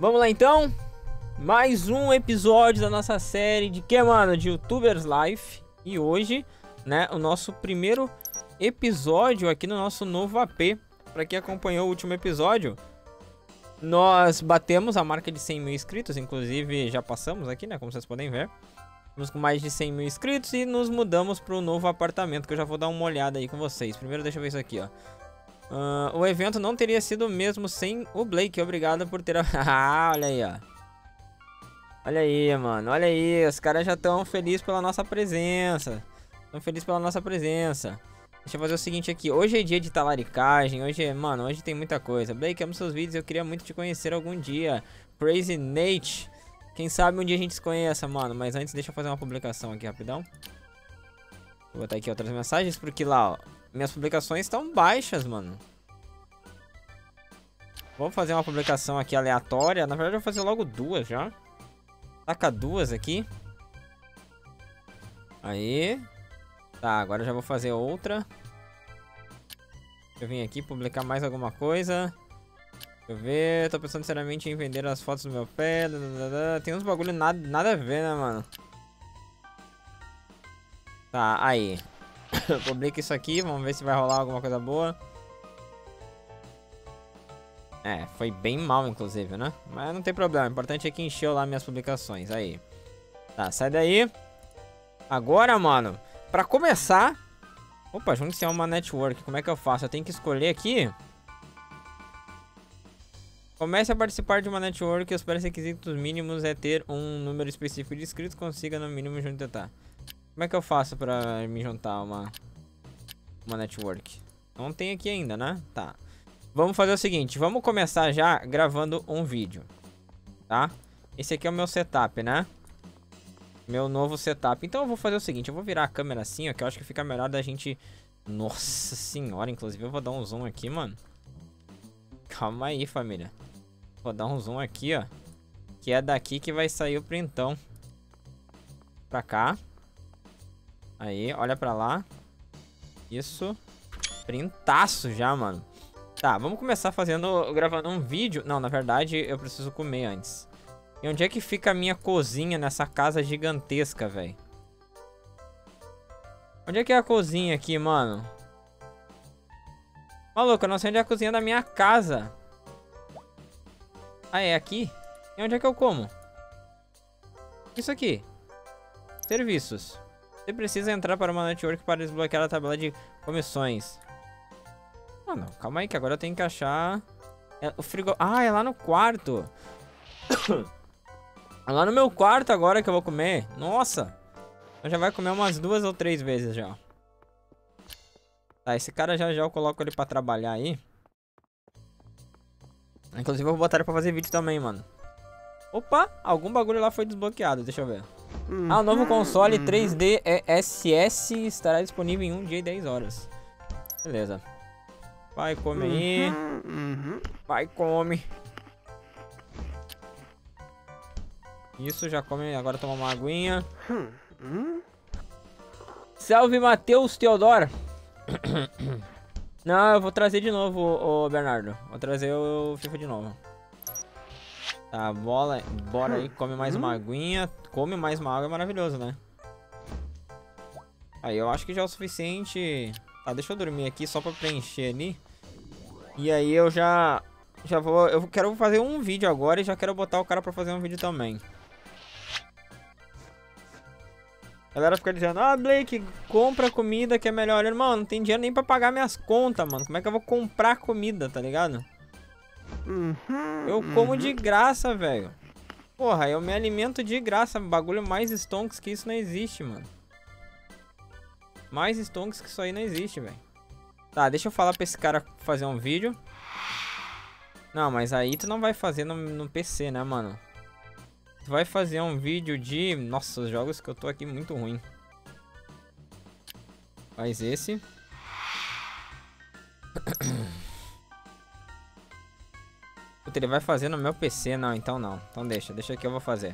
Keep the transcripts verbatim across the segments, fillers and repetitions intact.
Vamos lá então. Mais um episódio da nossa série de que, mano? De YouTubers Life. E hoje, né, o nosso primeiro episódio aqui no nosso novo A P. Pra quem acompanhou o último episódio, nós batemos a marca de cem mil inscritos. Inclusive, já passamos aqui, né, como vocês podem ver. Estamos com mais de cem mil inscritos e nos mudamos para o novo apartamento, que eu já vou dar uma olhada aí com vocês. Primeiro deixa eu ver isso aqui, ó. Uh, o evento não teria sido o mesmo sem o Blake. Obrigado por ter... Ah, olha aí, ó. Olha aí, mano. Olha aí. Os caras já estão felizes pela nossa presença. Estão felizes pela nossa presença. Deixa eu fazer o seguinte aqui. Hoje é dia de talaricagem. Hoje, é... mano, hoje tem muita coisa. Blake, amo seus vídeos. Eu queria muito te conhecer algum dia. Crazy Nate. Quem sabe um dia a gente se conheça, mano. Mas antes, deixa eu fazer uma publicação aqui rapidão. Vou botar aqui outras mensagens, porque lá, ó, minhas publicações estão baixas, mano. Vou fazer uma publicação aqui aleatória. Na verdade, eu vou fazer logo duas já. Taca duas aqui. Aí. Tá, agora eu já vou fazer outra. Deixa eu vir aqui publicar mais alguma coisa. Deixa eu ver, tô pensando seriamente em vender as fotos do meu pé. Tem uns bagulho nada, nada a ver, né, mano? Tá, aí. Publica isso aqui, vamos ver se vai rolar alguma coisa boa. É, foi bem mal, inclusive, né? Mas não tem problema, o importante é que encheu lá minhas publicações, aí. Tá, sai daí. Agora, mano, pra começar... Opa, junte-se a uma network, como é que eu faço? Eu tenho que escolher aqui... Comece a participar de uma network e os pré-requisitos mínimos é ter um número específico de inscritos, consiga no mínimo juntar. Como é que eu faço pra me juntar a uma, uma network? Não tem aqui ainda, né? Tá. Vamos fazer o seguinte, vamos começar já gravando um vídeo, tá? Esse aqui é o meu setup, né? Meu novo setup. Então eu vou fazer o seguinte, eu vou virar a câmera assim, ó, que eu acho que fica melhor da gente... Nossa senhora, inclusive eu vou dar um zoom aqui, mano. Calma aí, família. Vou dar um zoom aqui, ó. Que é daqui que vai sair o printão. Pra cá. Aí, olha pra lá. Isso. Printaço já, mano. Tá, vamos começar fazendo... Gravando um vídeo. Não, na verdade, eu preciso comer antes. E onde é que fica a minha cozinha nessa casa gigantesca, velho? Onde é que é a cozinha aqui, mano? Maluco, eu não sei onde é a cozinha da minha casa. Ah, é aqui? E onde é que eu como? Isso aqui. Serviços. Você precisa entrar para uma network para desbloquear a tabela de comissões. Ah, não. Calma aí que agora eu tenho que achar... É, o frigo... Ah, é lá no quarto. É lá no meu quarto agora que eu vou comer. Nossa. Eu já vai comer umas duas ou três vezes já. Tá, esse cara já já eu coloco ele pra trabalhar aí. Inclusive eu vou botar ele pra fazer vídeo também, mano. Opa, algum bagulho lá foi desbloqueado, deixa eu ver. Ah, o novo console três D S S estará disponível em um dia e dez horas. Beleza. Vai, come aí. Vai, come. Isso, já come, agora toma uma aguinha. Salve, Matheus Teodoro. Não, eu vou trazer de novo, o, o Bernardo. Vou trazer o FIFA de novo. Tá, bola, bora aí, come mais uma aguinha. Come mais uma água, é maravilhoso, né? Aí, eu acho que já é o suficiente. Tá, deixa eu dormir aqui só pra preencher ali. E aí eu já... Já vou... Eu quero fazer um vídeo agora e já quero botar o cara pra fazer um vídeo também. A galera fica dizendo, ah, Blake, compra comida que é melhor. Irmão, não tem dinheiro nem pra pagar minhas contas, mano. Como é que eu vou comprar comida, tá ligado? Uhum, eu como uhum. de graça, velho. Porra, eu me alimento de graça. Bagulho mais stonks que isso não existe, mano. Mais stonks que isso aí não existe, velho. Tá, deixa eu falar pra esse cara fazer um vídeo. Não, mas aí tu não vai fazer no, no P C, né, mano? Tu vai fazer um vídeo de... Nossa, os jogos que eu tô aqui muito ruim. Faz esse. Puta, ele vai fazer no meu P C. Não, então não. Então deixa, deixa que eu vou fazer.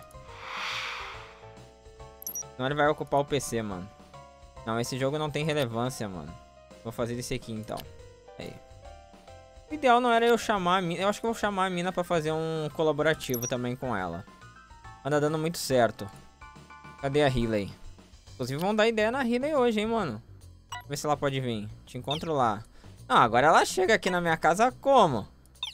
Senão ele vai ocupar o P C, mano. Não, esse jogo não tem relevância, mano. Vou fazer esse aqui, então. Aí. O ideal não era eu chamar a mina. Eu acho que eu vou chamar a mina pra fazer um colaborativo também com ela. Anda dando muito certo. Cadê a Riley? Inclusive vão dar ideia na Riley hoje, hein, mano. Vê se ela pode vir. Te encontro lá. Ah, agora ela chega aqui na minha casa como?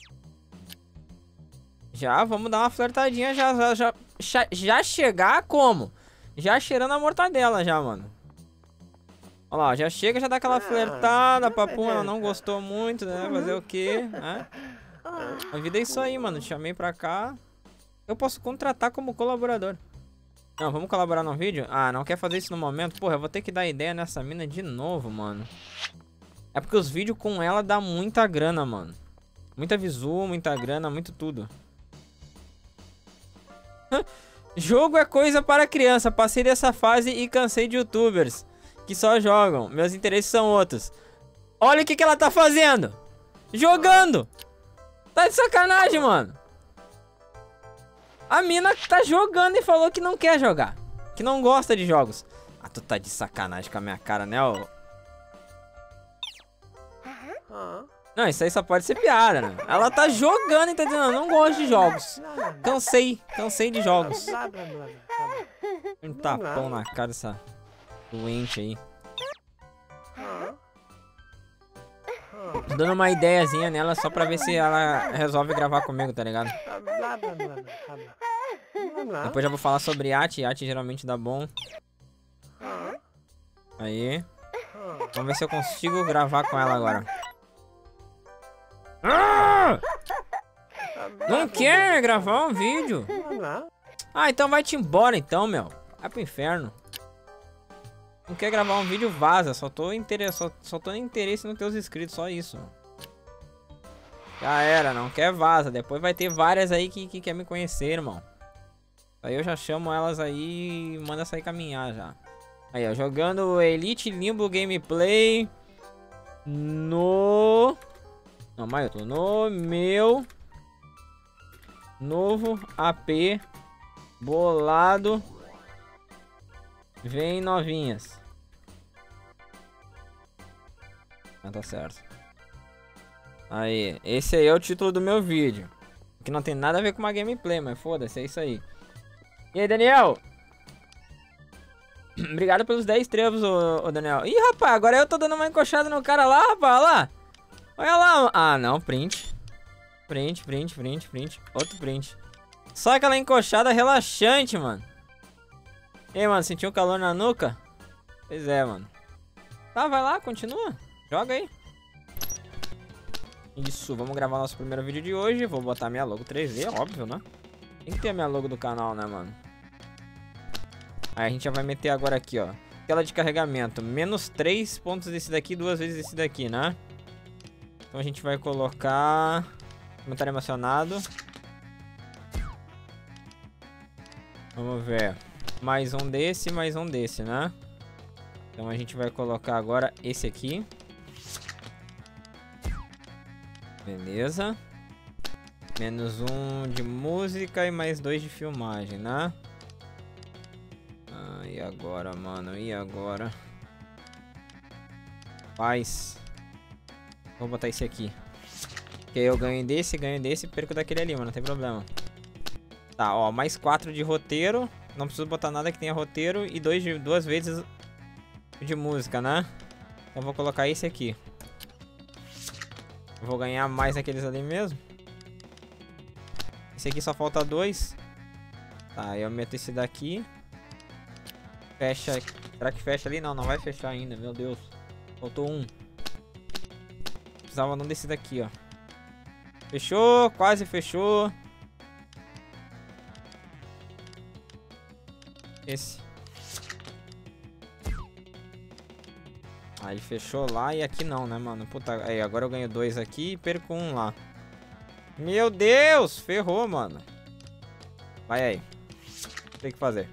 Já, vamos dar uma flertadinha já, já, já, já, já chegar como? Já cheirando a mortadela já, mano. Olha lá, já chega, já dá aquela flertada, papo, ela não gostou muito, né? Fazer o quê? Né? A vida é isso aí, mano. Te chamei pra cá. Eu posso contratar como colaborador. Não, vamos colaborar no vídeo? Ah, não quer fazer isso no momento? Porra, eu vou ter que dar ideia nessa mina de novo, mano. É porque os vídeos com ela dá muita grana, mano. Muita visu, muita grana, muito tudo. Jogo é coisa para criança. Passei dessa fase e cansei de youtubers que só jogam. Meus interesses são outros. Olha o que, que ela tá fazendo. Jogando. Tá de sacanagem, mano. A mina tá jogando e falou que não quer jogar. Que não gosta de jogos. Ah, tu tá de sacanagem com a minha cara, né, ô? Não, isso aí só pode ser piada, né? Ela tá jogando e tá dizendo, não gosto de jogos. Cansei, cansei de jogos. Um tapão na cara dessa doente aí. Tô dando uma ideiazinha nela só pra ver se ela resolve gravar comigo, tá ligado? Depois já vou falar sobre Yati. Yati geralmente dá bom. Aí. Vamos ver se eu consigo gravar com ela agora. Ah! Não quer gravar um vídeo? Ah, então vai-te embora então, meu. Vai pro inferno. Não quer gravar um vídeo, vaza. Só tô, interesse, só, só tô em interesse nos teus inscritos, só isso. Já era, não quer, vaza. Depois vai ter várias aí que, que quer me conhecer, irmão. Aí eu já chamo elas aí e manda sair caminhar já. Aí, ó, jogando Elite Limbo Gameplay no... Não, mas eu tô no meu novo A P bolado. Vem novinhas. Ah, tá certo. Aí, esse aí é o título do meu vídeo. Que não tem nada a ver com uma gameplay, mas foda-se, é isso aí. E aí, Daniel? Obrigado pelos dez trevos, ô, ô Daniel. Ih, rapaz, agora eu tô dando uma encoxada no cara lá, rapaz, olha lá. Olha lá. Ah, não, print. Print, print, print, print. Outro print. Só aquela encoxada relaxante, mano. E aí, mano, sentiu calor na nuca? Pois é, mano. Tá, vai lá, continua. Joga aí. Isso, vamos gravar nosso primeiro vídeo de hoje. Vou botar minha logo três D, óbvio, né? Tem que ter a minha logo do canal, né, mano? Aí a gente já vai meter agora aqui, ó. Tela de carregamento. Menos três pontos desse daqui, duas vezes esse daqui, né? Então a gente vai colocar... Comentário emocionado. Vamos ver. Mais um desse, mais um desse, né? Então a gente vai colocar agora esse aqui. Beleza. Menos um de música e mais dois de filmagem, né? Ah, e agora, mano? E agora? Paz. Vou botar esse aqui. Que aí eu ganho desse, ganho desse e perco daquele ali, mano. Não tem problema. Tá, ó. Mais quatro de roteiro. Não preciso botar nada que tenha roteiro. E dois de, duas vezes de música, né? Então vou colocar esse aqui. Vou ganhar mais aqueles ali mesmo. Esse aqui só falta dois. Tá, eu meto esse daqui. Fecha. Será que fecha ali? Não, não vai fechar ainda. Meu Deus. Faltou um. Precisava não desse daqui, ó. Fechou, quase fechou. Esse. Ah, ele fechou lá e aqui não, né, mano? Puta, aí, agora eu ganho dois aqui e perco um lá. Meu Deus, ferrou, mano. Vai aí. Tem que fazer.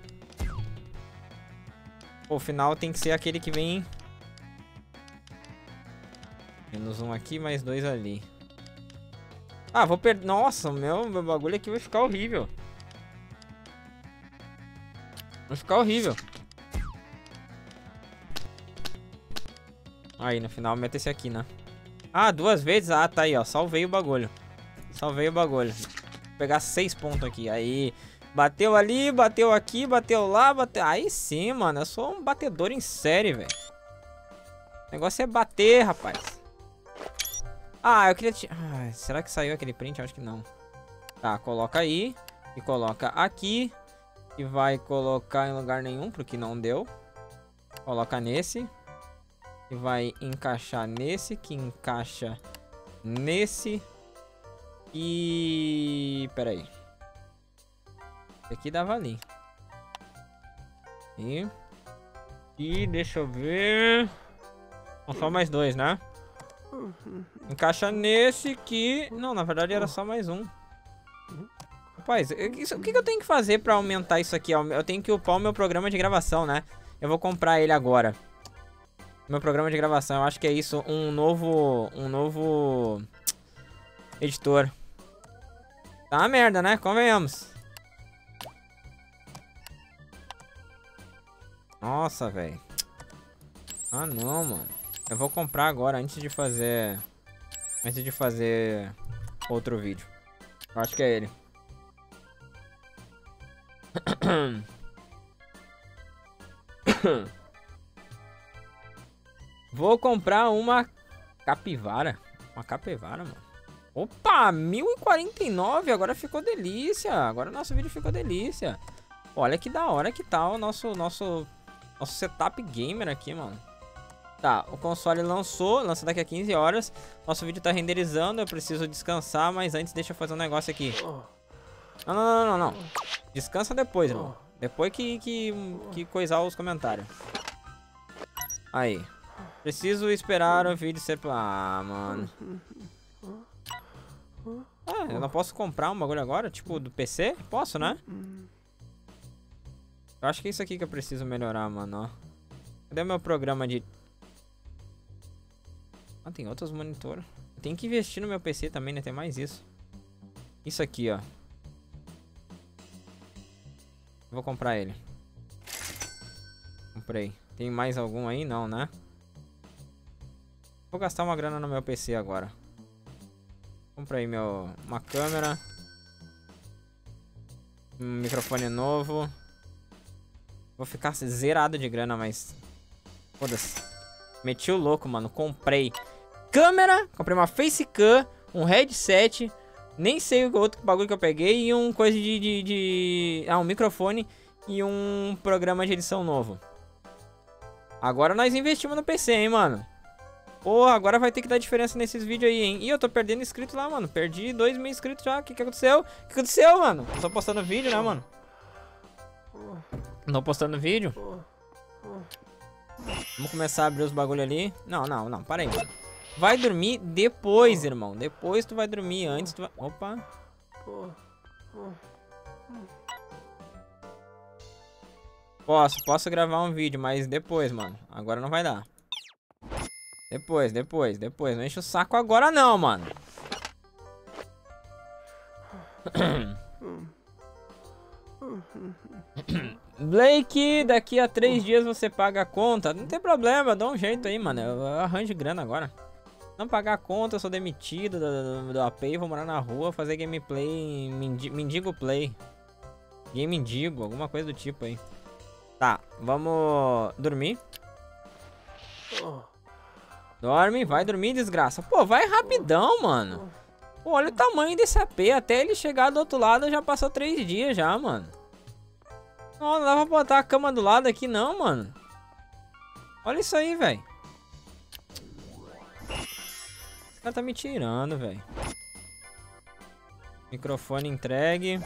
Pô, o final tem que ser aquele que vem... Menos um aqui, mais dois ali. Ah, vou perder... Nossa, meu, meu bagulho aqui vai ficar horrível. Vai ficar horrível. Aí, no final, mete esse aqui, né? Ah, duas vezes? Ah, tá aí, ó. Salvei o bagulho. Salvei o bagulho. Vou pegar seis pontos aqui. Aí, bateu ali, bateu aqui, bateu lá, bateu... Aí sim, mano. Eu sou um batedor em série, velho. O negócio é bater, rapaz. Ah, eu queria... Ah, será que saiu aquele print? Eu acho que não. Tá, coloca aí. E coloca aqui. E vai colocar em lugar nenhum, porque não deu. Coloca nesse. E vai encaixar nesse, que encaixa nesse. E... Pera aí. Esse aqui dava ali. E... E deixa eu ver... São só mais dois, né? Encaixa nesse que... Não, na verdade era só mais um. Rapaz, isso, o que, que eu tenho que fazer pra aumentar isso aqui? Eu tenho que upar o meu programa de gravação, né? Eu vou comprar ele agora. Meu programa de gravação, eu acho que é isso. Um novo... Um novo... Editor. Tá uma merda, né? Convenhamos. Nossa, velho. Ah, não, mano. Eu vou comprar agora, antes de fazer... Antes de fazer... Outro vídeo. Eu acho que é ele. Vou comprar uma capivara. Uma capivara, mano. Opa, mil e quarenta e nove. Agora ficou delícia. Agora o nosso vídeo ficou delícia. Olha que da hora que tá o nosso, nosso, nosso setup gamer aqui, mano. Tá, o console lançou. Lança daqui a quinze horas. Nosso vídeo tá renderizando. Eu preciso descansar. Mas antes deixa eu fazer um negócio aqui. Não, não, não, não, não. Descansa depois, irmão. Depois que, que, que coisar os comentários. Aí. Preciso esperar o vídeo ser... Ah, mano. Ah, eu não posso comprar um bagulho agora? Tipo, do P C? Posso, né? Eu acho que é isso aqui que eu preciso melhorar, mano, ó. Cadê o meu programa de... Ah, tem outros monitores. Eu tenho que investir no meu P C também, né? Tem mais isso. Isso aqui, ó. Vou comprar ele. Comprei. Tem mais algum aí? Não, né? Vou gastar uma grana no meu P C agora. Comprei meu... uma câmera. Um microfone novo. Vou ficar zerado de grana, mas... Foda-se. Meti o louco, mano. Comprei câmera. Comprei uma facecam. Um headset. Nem sei o outro bagulho que eu peguei. E um coisa de, de, de... Ah, um microfone. E um programa de edição novo. Agora nós investimos no P C, hein, mano. Porra, agora vai ter que dar diferença nesses vídeos aí, hein. Ih, eu tô perdendo inscrito lá, mano. Perdi dois mil inscritos já. O que que aconteceu? O que aconteceu, mano? Eu tô postando vídeo, né, mano? Não tô postando vídeo. Vamos começar a abrir os bagulho ali. Não, não, não. Para aí, mano. Vai dormir depois, irmão. Depois tu vai dormir. Antes tu vai... Opa. Posso, posso gravar um vídeo, mas depois, mano. Agora não vai dar. Depois, depois, depois. Não enche o saco agora não, mano. Blake, daqui a três dias você paga a conta. Não tem problema, dá um jeito aí, mano. Eu arranjo grana agora. Não pagar a conta, eu sou demitido do, do, do A P, vou morar na rua, fazer gameplay, mendigo, mendigo play. Game mendigo, alguma coisa do tipo aí. Tá, vamos dormir. Dorme, vai dormir, desgraça. Pô, vai rapidão, mano. Pô, olha o tamanho desse A P. Até ele chegar do outro lado já passou três dias já, mano. Não, não dá pra botar a cama do lado aqui não, mano. Olha isso aí, velho. Esse cara tá me tirando, velho. Microfone entregue.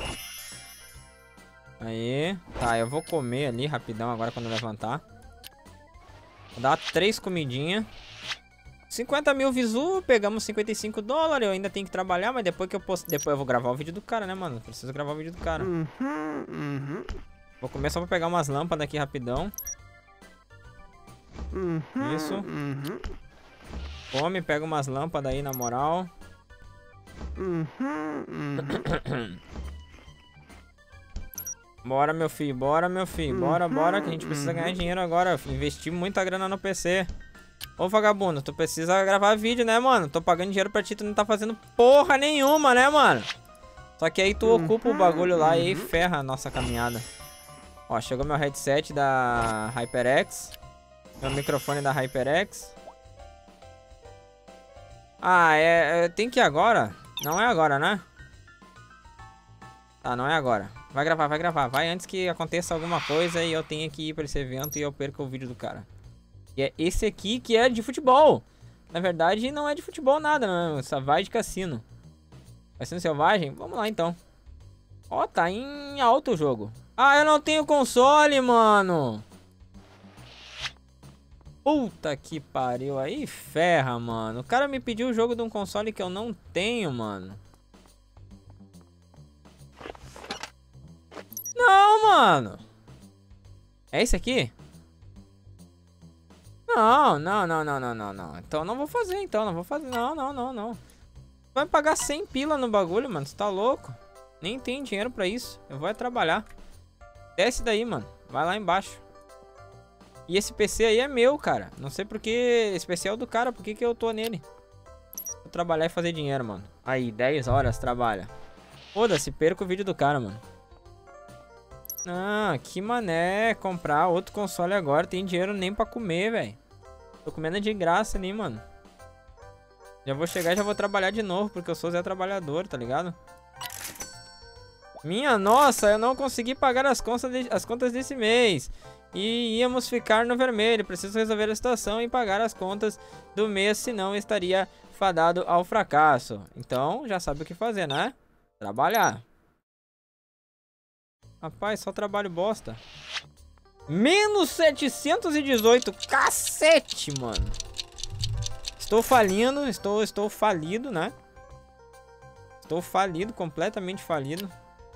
Aí. Tá, eu vou comer ali rapidão agora quando levantar. Vou dar três comidinhas. cinquenta mil visu, pegamos cinquenta e cinco dólares. Eu ainda tenho que trabalhar, mas depois que eu posto. Depois eu vou gravar o vídeo do cara, né, mano? Preciso gravar o vídeo do cara. Uhum, uhum. Vou começar pra pegar umas lâmpadas aqui rapidão. Uhum, isso. Uhum. Come, pega umas lâmpadas aí, na moral. Uhum, uhum. Bora, meu filho, bora, meu filho. Bora, bora, que a gente precisa ganhar dinheiro agora. Investi muita grana no P C. Ô, vagabundo, tu precisa gravar vídeo, né, mano? Tô pagando dinheiro pra ti, tu não tá fazendo porra nenhuma, né, mano? Só que aí tu ocupa o bagulho lá e aí ferra a nossa caminhada. Ó, chegou meu headset da HyperX. Meu microfone da HyperX. Ah, é, é... Tem que ir agora? Não é agora, né? Tá, não é agora. Vai gravar, vai gravar. Vai antes que aconteça alguma coisa e eu tenha que ir pra esse evento e eu perca o vídeo do cara. E é esse aqui que é de futebol. Na verdade, não é de futebol nada, não. Só vai de cassino. Cassino selvagem? Vamos lá, então. Ó, tá em alto o jogo. Ah, eu não tenho console, mano. Puta que pariu. Aí ferra, mano. O cara me pediu o jogo de um console que eu não tenho, mano. Não, mano. É esse aqui? Não, não, não, não, não, não, não. Então não vou fazer, então. Não vou fazer. Não, não, não, não. Vai pagar cem pila no bagulho, mano. Você tá louco? Nem tem dinheiro pra isso. Eu vou é trabalhar. Desce daí, mano. Vai lá embaixo. E esse P C aí é meu, cara. Não sei porque... Esse P C é o do cara. Por que que eu tô nele? Vou trabalhar e fazer dinheiro, mano. Aí, dez horas trabalha. Foda-se, perco o vídeo do cara, mano. Ah, que mané. Comprar outro console agora. Tem dinheiro nem pra comer, velho. Tô comendo de graça ali, mano. Já vou chegar e já vou trabalhar de novo, porque eu sou Zé Trabalhador, tá ligado? Minha nossa, eu não consegui pagar as contas, de, as contas desse mês. E íamos ficar no vermelho. Preciso resolver a situação e pagar as contas do mês, senão estaria fadado ao fracasso. Então, já sabe o que fazer, né? Trabalhar. Rapaz, só trabalho bosta. Menos setecentos e dezoito. Cacete, mano. Estou falindo. Estou, estou falido, né? Estou falido. Completamente falido.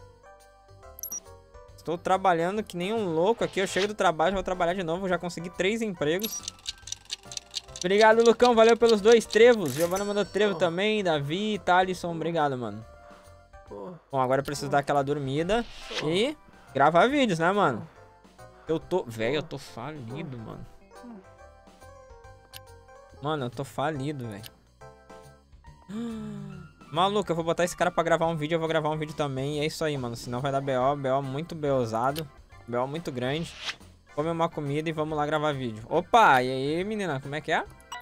Estou trabalhando que nem um louco aqui. Eu chego do trabalho, vou trabalhar de novo. Já consegui três empregos. Obrigado, Lucão. Valeu pelos dois trevos. Giovana mandou trevo oh. também. Davi, Thalisson. Obrigado, mano. Bom, agora eu preciso dar aquela dormida e gravar vídeos, né, mano? Eu tô... Velho, eu tô falido, mano. Mano, eu tô falido, velho. Maluco, eu vou botar esse cara pra gravar um vídeo, eu vou gravar um vídeo também. E é isso aí, mano. Senão vai dar B O, B O muito beozado. B O muito grande. Come uma comida e vamos lá gravar vídeo. Opa, e aí, menina, como é que é?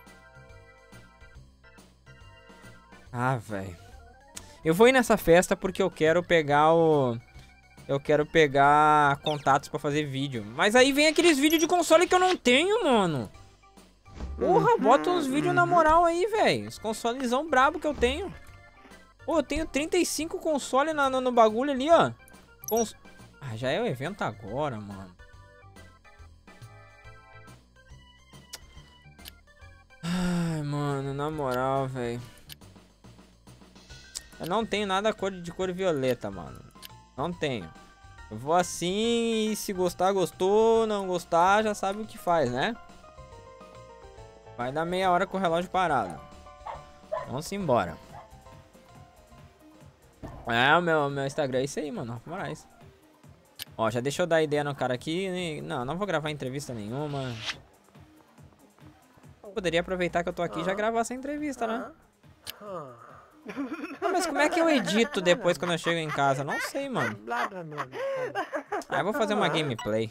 Ah, velho. Eu vou ir nessa festa porque eu quero pegar o... Eu quero pegar contatos pra fazer vídeo. Mas aí vem aqueles vídeos de console que eu não tenho, mano. Porra, bota uns vídeos na moral aí, velho. Os consolezão brabo que eu tenho. Pô, eu tenho trinta e cinco consoles na, no, no bagulho ali, ó. Cons... Ah, já é o evento agora, mano. Ai, mano, na moral, velho. Eu não tenho nada cor de cor violeta, mano. Não tenho. Eu vou assim e se gostar, gostou. Não gostar, já sabe o que faz, né? Vai dar meia hora com o relógio parado. Vamos embora. É, o meu, meu Instagram é isso aí, mano. Moraes. Ó, já deixa eu dar ideia no cara aqui. Não, não vou gravar entrevista nenhuma. Poderia aproveitar que eu tô aqui e já gravar essa entrevista, né? Ah, mas como é que eu edito depois quando eu chego em casa? Não sei, mano. Ah, eu vou fazer uma gameplay.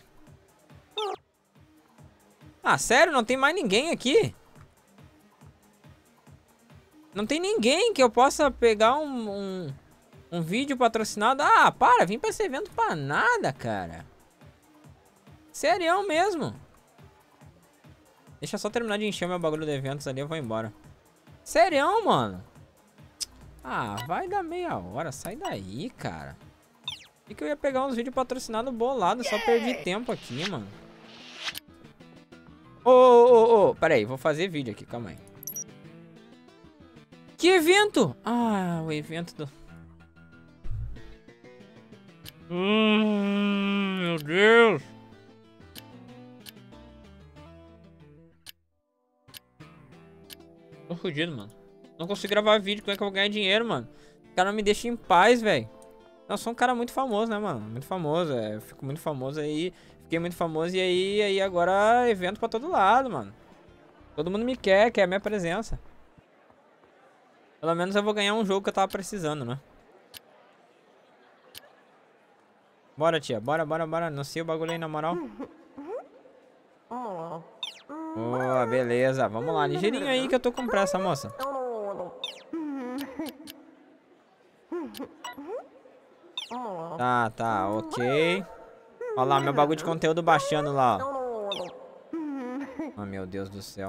Ah, sério? Não tem mais ninguém aqui? Não tem ninguém que eu possa pegar um, um, um vídeo patrocinado? Ah, para, vim pra esse evento pra nada, cara. Serião mesmo. Deixa eu só terminar de encher meu bagulho de eventos ali, eu vou embora. Serião, mano. Ah, vai dar meia hora, sai daí, cara. E que eu ia pegar uns vídeos patrocinados bolados, só perdi tempo aqui, mano. Ô, ô, ô, ô, pera aí, vou fazer vídeo aqui, calma aí. Que evento? Ah, o evento do... Hum, meu Deus. Tô fudido, mano. Não consigo gravar vídeo, como é que eu vou ganhar dinheiro, mano? O cara não me deixa em paz, velho. Eu sou um cara muito famoso, né, mano? Muito famoso, é. Eu fico muito famoso aí. Fiquei muito famoso e aí, aí agora evento pra todo lado, mano. Todo mundo me quer, quer a minha presença. Pelo menos eu vou ganhar um jogo que eu tava precisando, né? Bora, tia. Bora, bora, bora. Não sei o bagulho aí, na moral. Boa, beleza. Vamos lá. Ligeirinho aí que eu tô com pressa, moça. Tá, tá. Ok. Olha lá, meu bagulho de conteúdo baixando lá, ó. Oh, meu Deus do céu.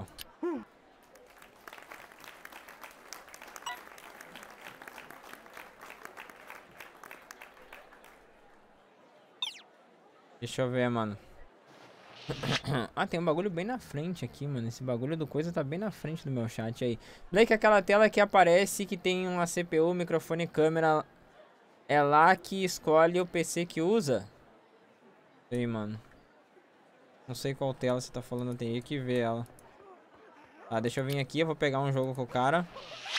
Deixa eu ver, mano. Ah, tem um bagulho bem na frente aqui, mano. Esse bagulho do coisa tá bem na frente do meu chat aí. Blake, aquela tela que aparece que tem uma C P U, microfone e câmera. É lá que escolhe o P C que usa? Sei, mano. Não sei qual tela você tá falando, eu tenho que ver ela. Tá, deixa eu vir aqui, eu vou pegar um jogo com o cara.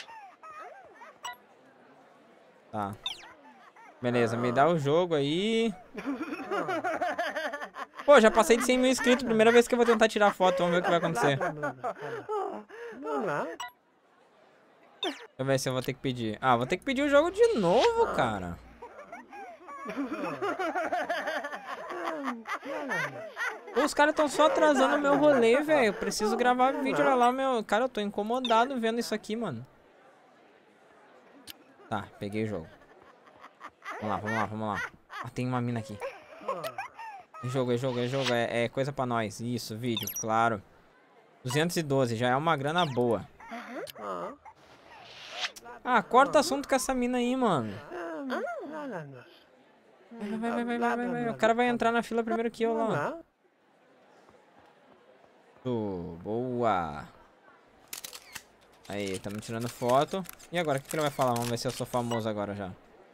Tá. Beleza, me dá o jogo aí. Pô, já passei de cem mil inscritos. Primeira vez que eu vou tentar tirar foto. Vamos ver o que vai acontecer. Deixa eu ver se eu vou ter que pedir. Ah, vou ter que pedir o jogo de novo, cara. Pô, os caras estão só atrasando o meu rolê, velho. Eu preciso gravar vídeo, olha lá, meu. Cara, eu tô incomodado vendo isso aqui, mano. Tá, peguei o jogo. Vamos lá, vamos lá, vamos lá. Ah, tem uma mina aqui. É jogo, é jogo, é jogo. É, é coisa pra nós. Isso, vídeo, claro. duzentos e doze, já é uma grana boa. Ah, corta assunto com essa mina aí, mano. Vai, vai, vai, vai, vai, vai, vai. O cara vai entrar na fila primeiro que eu lá. Oh, boa. Aí, estamos tirando foto. E agora, o que, que ele vai falar? Vamos ver se eu sou famoso agora já.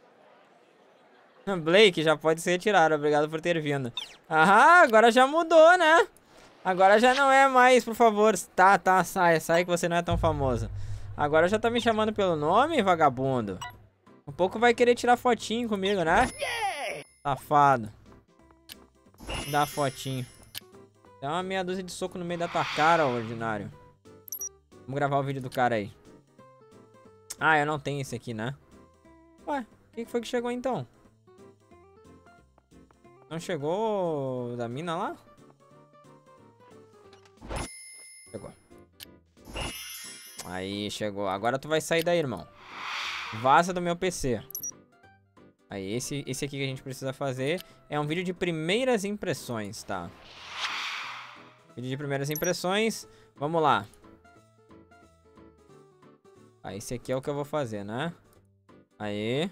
Blake, já pode ser retirado. Obrigado por ter vindo. Ah, agora já mudou, né? Agora já não é mais, por favor. Tá, tá, sai, sai que você não é tão famoso. Agora já tá me chamando pelo nome, vagabundo. Um pouco vai querer tirar fotinho comigo, né? Safado. Dá fotinho. Dá uma meia dúzia de soco no meio da tua cara, ordinário. Vamos gravar o vídeo do cara aí. Ah, eu não tenho esse aqui, né? Ué, o que foi que chegou então? Não chegou da mina lá? Chegou. Aí, chegou. Agora tu vai sair daí, irmão. Vaza do meu P C. Aí, esse, esse aqui que a gente precisa fazer é um vídeo de primeiras impressões, tá? Vídeo de primeiras impressões. Vamos lá. Ah, esse aqui é o que eu vou fazer, né? Aí.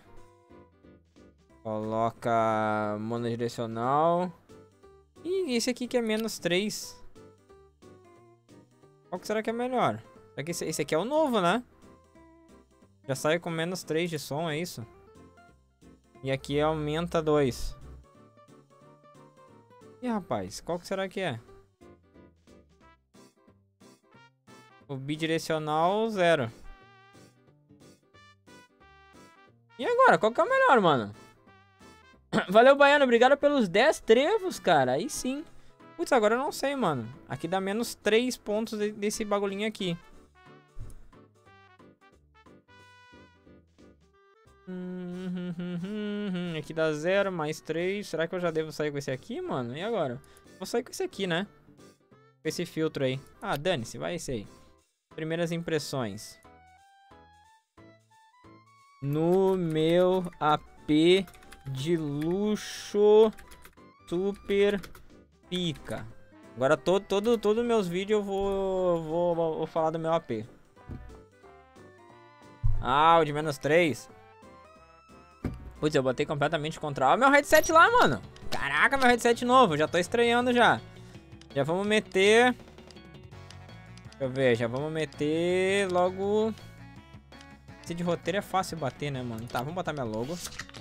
Coloca monodirecional. E esse aqui que é menos três. Qual que será que é melhor? Será que esse, esse aqui é o novo, né? Já sai com menos três de som, é isso? E aqui aumenta dois. Ih, rapaz, qual que será que é? O bidirecional zero. E agora, qual que é o melhor, mano? Valeu, Baiano, obrigado pelos dez trevos, cara. Aí sim. Putz, agora eu não sei, mano. Aqui dá menos três pontos de, desse bagulhinho aqui. Hum, hum, hum, hum. Aqui dá zero, mais três. Será que eu já devo sair com esse aqui, mano? E agora? Vou sair com esse aqui, né? Com esse filtro aí. Ah, dane-se, vai esse aí. Primeiras impressões. No meu A P de luxo super pica. Agora todo, todo, todo meus vídeos eu vou, vou, vou falar do meu A P. Ah, o de menos três. Putz, eu botei completamente contra. Olha o meu headset lá, mano. Caraca, meu headset novo. Já tô estreando já. Já vamos meter... Deixa eu ver, já vamos meter logo... Esse de roteiro é fácil bater, né, mano? Tá, vamos botar minha logo.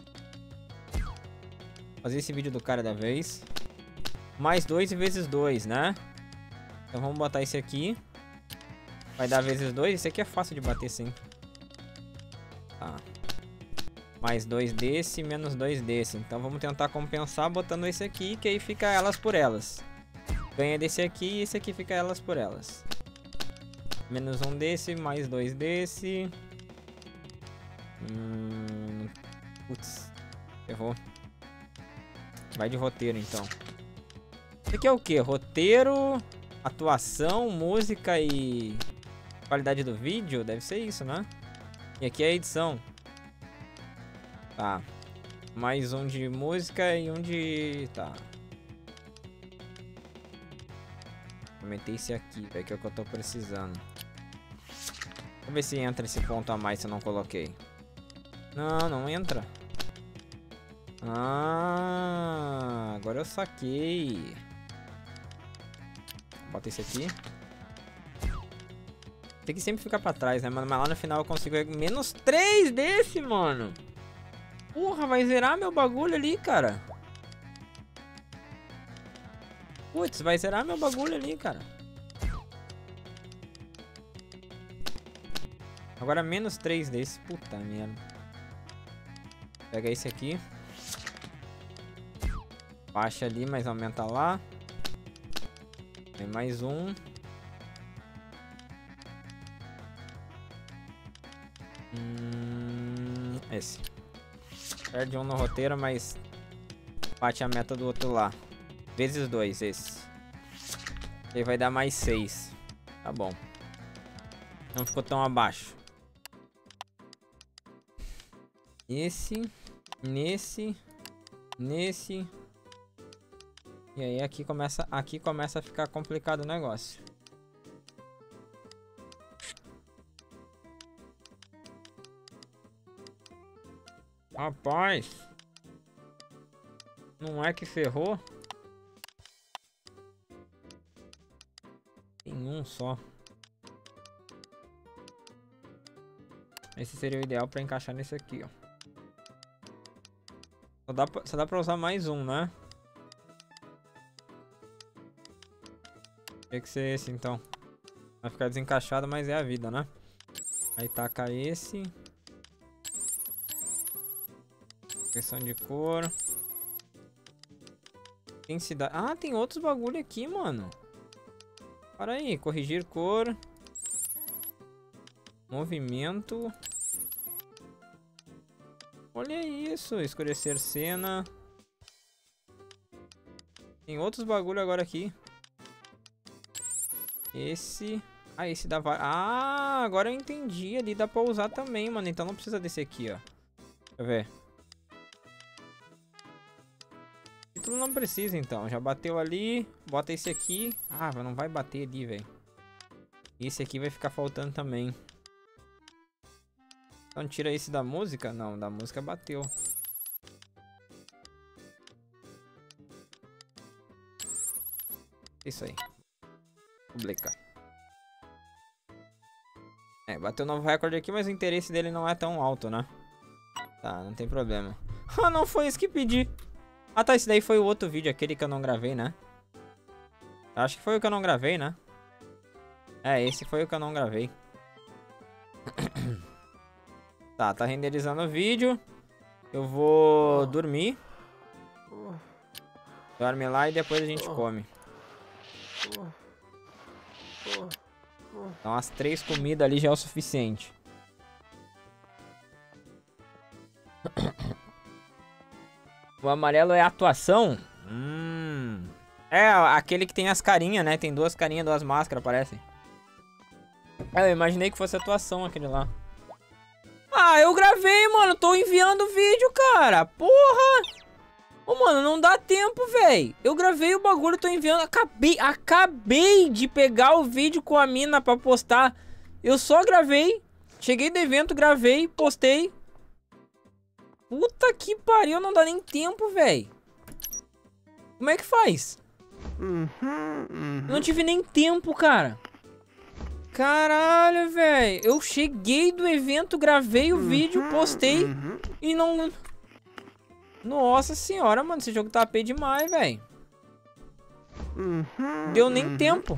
Fazer esse vídeo do cara da vez. Mais dois e vezes dois, né? Então vamos botar esse aqui. Vai dar vezes dois. Esse aqui é fácil de bater, sim. Tá. Mais dois desse, menos dois desse. Então vamos tentar compensar botando esse aqui, que aí fica elas por elas. Ganha desse aqui e esse aqui fica elas por elas. Menos um desse, mais dois desse. Hum... Putz, errou. Vai de roteiro, então. Isso aqui é o que? Roteiro, atuação, música e qualidade do vídeo? Deve ser isso, né? E aqui é a edição. Tá. Mais um de música e um de... Tá. Aumentei esse aqui, velho, que é o que eu tô precisando. Vamos ver se entra esse ponto a mais se eu não coloquei. Não, não entra. Ah, agora eu saquei. Bota esse aqui. Tem que sempre ficar pra trás, né, mano? Mas lá no final eu consigo menos três desse, mano. Porra, vai zerar meu bagulho ali, cara. Putz, vai zerar meu bagulho ali, cara. Agora menos três desse. Puta merda. Pega esse aqui. Baixa ali, mas aumenta lá. Tem mais um. Hum, esse. Perde um no roteiro, mas bate a meta do outro lá. Vezes dois, esse. Ele vai dar mais seis. Tá bom. Não ficou tão abaixo. Esse. Nesse. Nesse. E aí aqui começa, aqui começa a ficar complicado o negócio. Rapaz. Não é que ferrou? Tem um só. Esse seria o ideal pra encaixar nesse aqui, ó. Só dá pra, só dá pra usar mais um, né? Tem que ser esse, então. Vai ficar desencaixado, mas é a vida, né? Aí taca esse. Questão de cor. Intensidade. Ah, tem outros bagulho aqui, mano. Para aí, corrigir cor. Movimento. Olha isso, escurecer cena. Tem outros bagulho agora aqui. Esse... Ah, esse dá... Ah, agora eu entendi. Ali dá pra usar também, mano. Então não precisa desse aqui, ó. Deixa eu ver. Título não precisa, então. Já bateu ali. Bota esse aqui. Ah, não vai bater ali, velho. Esse aqui vai ficar faltando também. Então tira esse da música? Não, da música bateu. Isso aí. Publica. É, bateu um novo recorde aqui, mas o interesse dele não é tão alto, né? Tá, não tem problema. Ah, não foi isso que pedi. Ah, tá, esse daí foi o outro vídeo, aquele que eu não gravei, né? Acho que foi o que eu não gravei, né? É, esse foi o que eu não gravei. Tá, tá renderizando o vídeo. Eu vou dormir. Dorme lá e depois a gente come. Então as três comidas ali já é o suficiente. O amarelo é a atuação? Hum. É, aquele que tem as carinhas, né? Tem duas carinhas, duas máscaras, parece. É, eu imaginei que fosse atuação aquele lá. Ah, eu gravei, mano. Tô enviando vídeo, cara. Porra! Ô, mano, não dá tempo, velho. Eu gravei o bagulho, tô enviando. Acabei, acabei de pegar o vídeo com a mina pra postar. Eu só gravei. Cheguei do evento, gravei, postei. Puta que pariu, não dá nem tempo, velho. Como é que faz? Uhum, uhum. Não tive nem tempo, cara. Caralho, velho. Eu cheguei do evento, gravei o uhum, vídeo, postei uhum. e não... Nossa senhora, mano. Esse jogo tá A P demais, velho. Uhum, Deu nem uhum. tempo.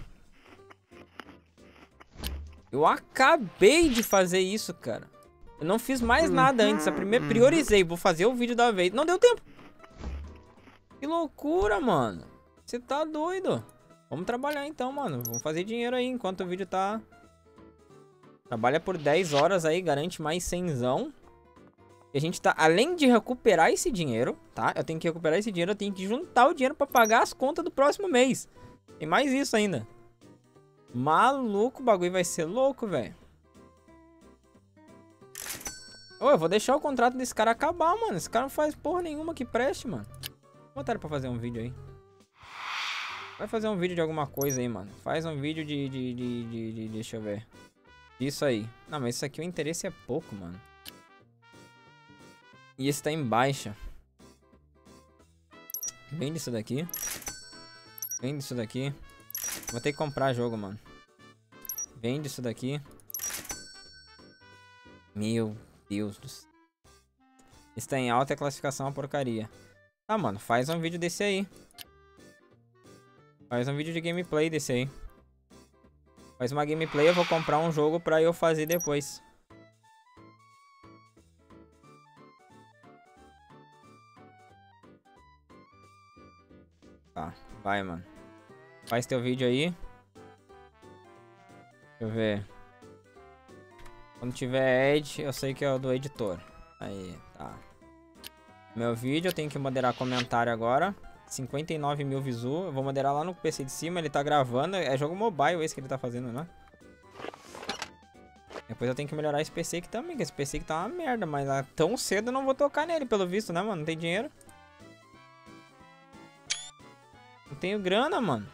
Eu acabei de fazer isso, cara. Eu não fiz mais uhum, nada antes. A primeira uhum. priorizei. Vou fazer o vídeo da vez. Não deu tempo. Que loucura, mano. Você tá doido. Vamos trabalhar então, mano. Vamos fazer dinheiro aí enquanto o vídeo tá... Trabalha por dez horas aí, garante mais cenzão. E a gente tá, além de recuperar esse dinheiro, tá? Eu tenho que recuperar esse dinheiro, eu tenho que juntar o dinheiro pra pagar as contas do próximo mês. Tem mais isso ainda. Maluco, o bagulho vai ser louco, velho. Ô, eu vou deixar o contrato desse cara acabar, mano. Esse cara não faz porra nenhuma que preste, mano. Vou botar ele pra fazer um vídeo aí. Vai fazer um vídeo de alguma coisa aí, mano. Faz um vídeo de... de, de, de, de deixa eu ver. Isso aí. Não, mas isso aqui o interesse é pouco, mano. E esse tá em baixa. Vende isso daqui. Vende isso daqui. Vou ter que comprar jogo, mano. Vende isso daqui. Meu Deus do céu. Está em alta classificação, a porcaria. Tá, mano. Faz um vídeo desse aí. Faz um vídeo de gameplay desse aí. Faz uma gameplay, eu vou comprar um jogo pra eu fazer depois. Tá, vai, mano. Faz teu vídeo aí. Deixa eu ver. Quando tiver Ed, eu sei que é o do editor. Aí, tá. Meu vídeo, eu tenho que moderar comentário agora. cinquenta e nove mil visu. Eu vou moderar lá no P C de cima, ele tá gravando. É jogo mobile esse que ele tá fazendo, né? Depois eu tenho que melhorar esse P C aqui também, que esse P C aqui tá uma merda. Mas ah, tão cedo eu não vou tocar nele, pelo visto, né, mano? Não tem dinheiro. Não tenho grana, mano.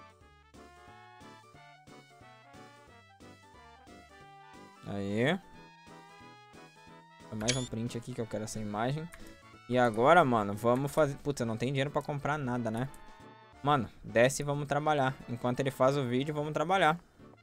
Aí. Mais um print aqui que eu quero essa imagem. E agora, mano, vamos fazer... Putz, eu não tenho dinheiro pra comprar nada, né? Mano, desce e vamos trabalhar. Enquanto ele faz o vídeo, vamos trabalhar.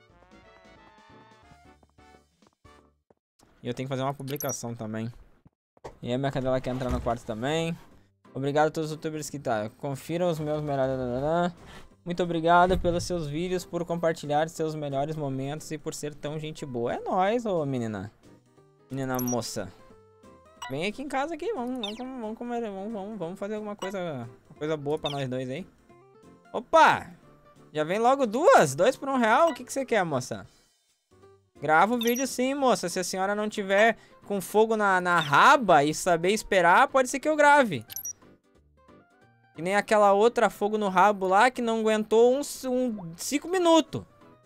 E eu tenho que fazer uma publicação também. E aí, minha cadela quer entrar no quarto também. Obrigado a todos os youtubers que tá. Confiram os meus melhores... Muito obrigado pelos seus vídeos, por compartilhar seus melhores momentos e por ser tão gente boa. É nóis, ô menina. Menina moça. Vem aqui em casa aqui, vamos, vamos, vamos, comer, vamos, vamos, vamos fazer alguma coisa, uma coisa boa pra nós dois aí. Opa! Já vem logo duas? Dois por um real? O que, que você quer, moça? Grava o vídeo sim, moça. Se a senhora não tiver com fogo na, na raba e saber esperar, pode ser que eu grave. Que nem aquela outra fogo no rabo lá que não aguentou uns um, cinco minutos.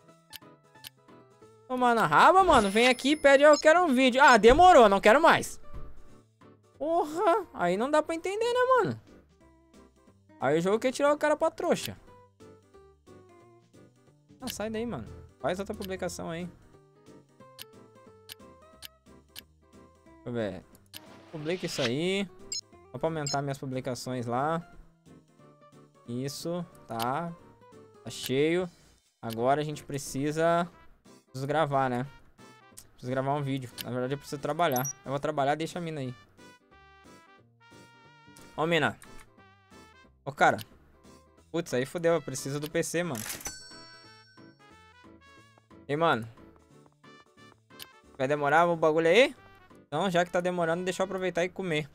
Toma na raba, mano. Vem aqui e pede, eu quero um vídeo. Ah, demorou, não quero mais. Porra, aí não dá pra entender, né, mano? Aí o jogo quer tirar o cara pra trouxa. Ah, sai daí, mano. Faz outra publicação aí. Deixa eu ver. Publica isso aí. Só pra aumentar minhas publicações lá. Isso, tá. Tá cheio. Agora a gente precisa... Preciso gravar, né? Preciso gravar um vídeo. Na verdade eu preciso trabalhar. Eu vou trabalhar, deixa a mina aí. Ó, mina. Ô, cara. Putz, aí fodeu. Eu preciso do P C, mano. E, mano. Vai demorar o bagulho aí? Então, já que tá demorando, deixa eu aproveitar e comer.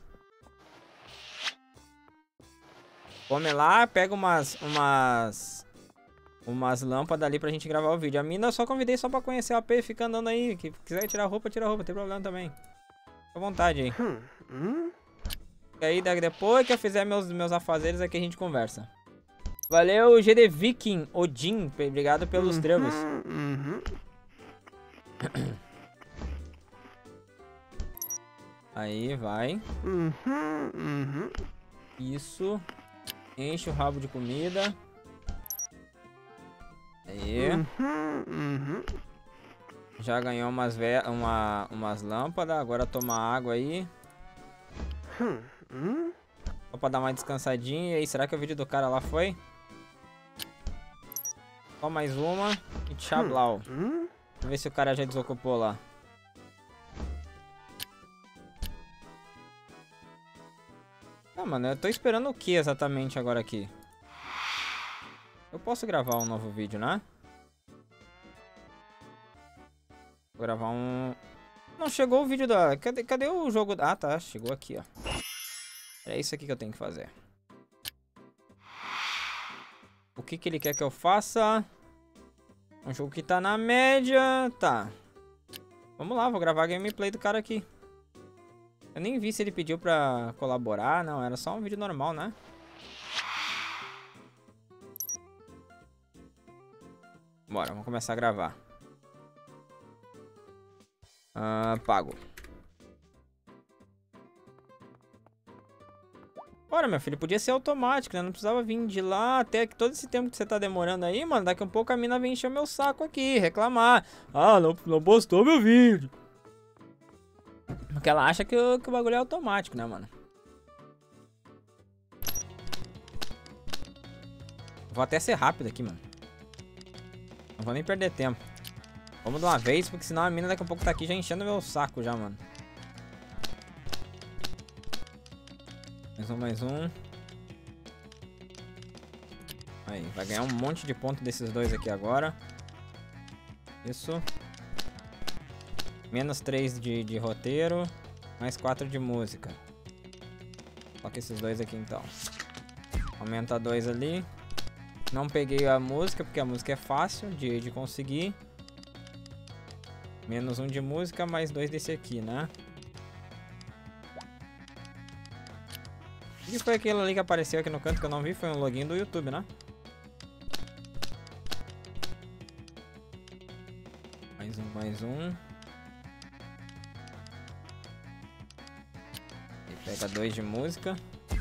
Come lá, pega umas... Umas... Umas lâmpadas ali pra gente gravar o vídeo. A mina eu só convidei só pra conhecer o A P. Fica andando aí. Que quiser tirar roupa, tira roupa. Não tem problema também. Fica à vontade aí. E aí, depois que eu fizer meus, meus afazeres, aqui a gente conversa. Valeu, G D Viking, Odin. Obrigado pelos uhum, trevos. Uhum. Aí, vai. Uhum, uhum. Isso. Enche o rabo de comida. Aí. Uhum, uhum. Já ganhou umas, ve uma, umas lâmpadas. Agora toma água aí. Uhum. Só pra dar uma descansadinha. E aí, será que o vídeo do cara lá foi? Só mais uma. E tchablau. Uhum. Deixa eu ver se o cara já desocupou lá. Ah, mano, eu tô esperando o que exatamente agora aqui? Eu posso gravar um novo vídeo, né? Vou gravar um... Não, chegou o vídeo da... Cadê, cadê o jogo? Ah, tá. Chegou aqui, ó. É isso aqui que eu tenho que fazer. O que que ele quer que eu faça? Um jogo que tá na média... Tá. Vamos lá, vou gravar a gameplay do cara aqui. Eu nem vi se ele pediu pra colaborar. Não, era só um vídeo normal, né? Bora, vamos começar a gravar. Ah, pago. Bora, meu filho, podia ser automático, né? Não precisava vir de lá até que todo esse tempo que você tá demorando aí, mano. Daqui a um pouco a mina vem encher o meu saco aqui, reclamar. Ah, não, não postou meu vídeo. Porque ela acha que o, que o bagulho é automático, né, mano? Vou até ser rápido aqui, mano. Não vou nem perder tempo. Vamos de uma vez, porque senão a mina daqui a pouco tá aqui já enchendo meu saco já, mano. Mais um, mais um. Aí, vai ganhar um monte de ponto desses dois aqui agora. Isso. Menos três de, de roteiro. Mais quatro de música. Coloca esses dois aqui então. Aumenta dois ali. Não peguei a música, porque a música é fácil de, de conseguir. Menos um de música, mais dois desse aqui, né? O que foi aquilo ali que apareceu aqui no canto que eu não vi? Foi um login do YouTube, né? Mais um, mais um. E pega dois de música.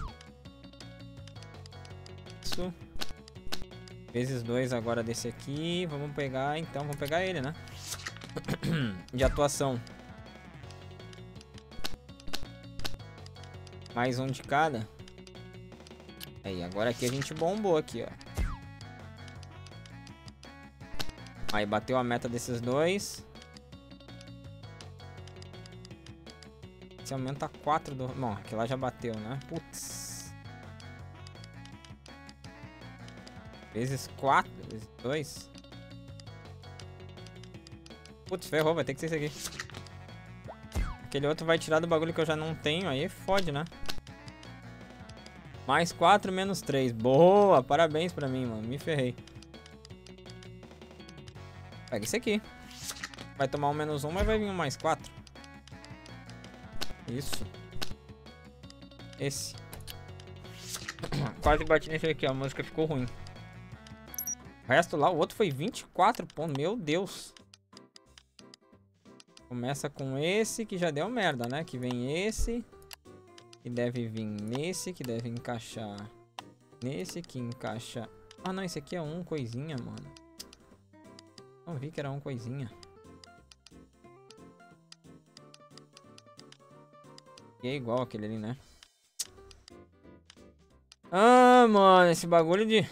Isso. Vezes dois agora desse aqui. Vamos pegar, então, vamos pegar ele, né? De atuação. Mais um de cada. Aí, agora aqui a gente bombou aqui, ó. Aí, bateu a meta desses dois. Esse aumenta quatro do... Bom, aqui lá já bateu, né? Putz. Vezes quatro, vezes dois. Putz, ferrou, vai ter que ser esse aqui. Aquele outro vai tirar do bagulho que eu já não tenho, aí fode, né? Mais quatro, menos três. Boa, parabéns pra mim, mano. Me ferrei. Pega esse aqui. Vai tomar um menos um, mas vai vir um mais quatro. Isso. Esse. Quase bati nesse aqui, ó. A música ficou ruim. O resto lá, o outro foi vinte e quatro pontos. Meu Deus. Começa com esse, que já deu merda, né? Que vem esse. Que deve vir nesse, que deve encaixar nesse, que encaixa... Ah, não, esse aqui é um coisinha, mano. Não vi que era um coisinha. E é igual aquele ali, né? Ah, mano, esse bagulho de...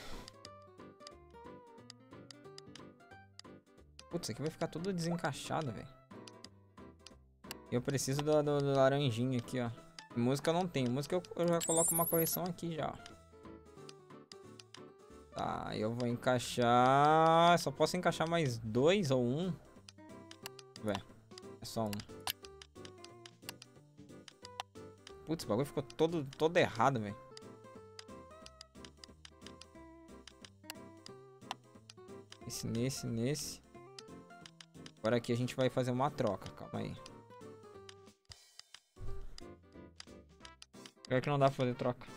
Putz, isso aqui vai ficar tudo desencaixado, velho. Eu preciso do, do, do laranjinho aqui, ó. Música eu não tenho. Música eu, eu já coloco uma correção aqui já. Tá, eu vou encaixar... Só posso encaixar mais dois ou um? Vé, é só um. Putz, o bagulho ficou todo, todo errado, velho. Esse, nesse, nesse. Agora aqui a gente vai fazer uma troca. Calma aí. Pior que não dá pra fazer troca.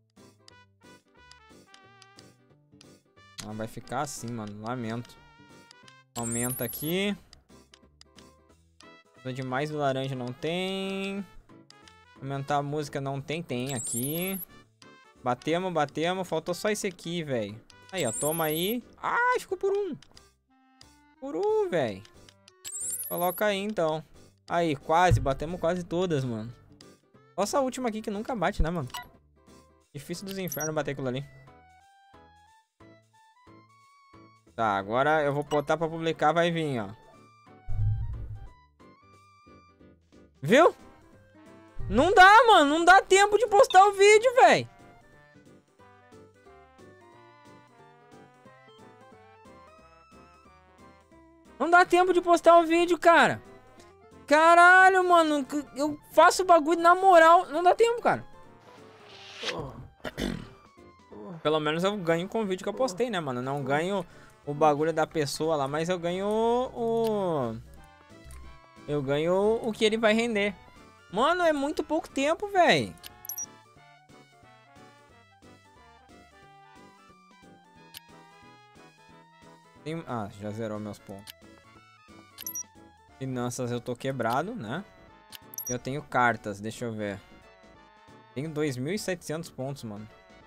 Ah, vai ficar assim, mano. Lamento. Aumenta aqui. Precisa de mais do laranja, não tem. Aumentar a música, não tem. Tem aqui. Batemos, batemos. Faltou só esse aqui, velho. Aí, ó. Toma aí. Ai, ficou por um. Por um, velho. Coloca aí, então. Aí, quase. Batemos quase todas, mano. Só essa última aqui que nunca bate, né, mano? Difícil dos infernos bater aquilo ali. Tá, agora eu vou botar pra publicar, vai vir, ó. Viu? Não dá, mano. Não dá tempo de postar o vídeo, velho. Não dá tempo de postar o vídeo, cara. Caralho, mano. Eu faço o bagulho na moral. Não dá tempo, cara. Pelo menos eu ganho com o vídeo que eu postei, né, mano? Não ganho o bagulho da pessoa lá, mas eu ganho o... eu ganho o que ele vai render. Mano, é muito pouco tempo, velho. Tem... Ah, já zerou meus pontos. Finanças eu tô quebrado, né? Eu tenho cartas, deixa eu ver. Tenho dois mil e setecentos pontos, mano.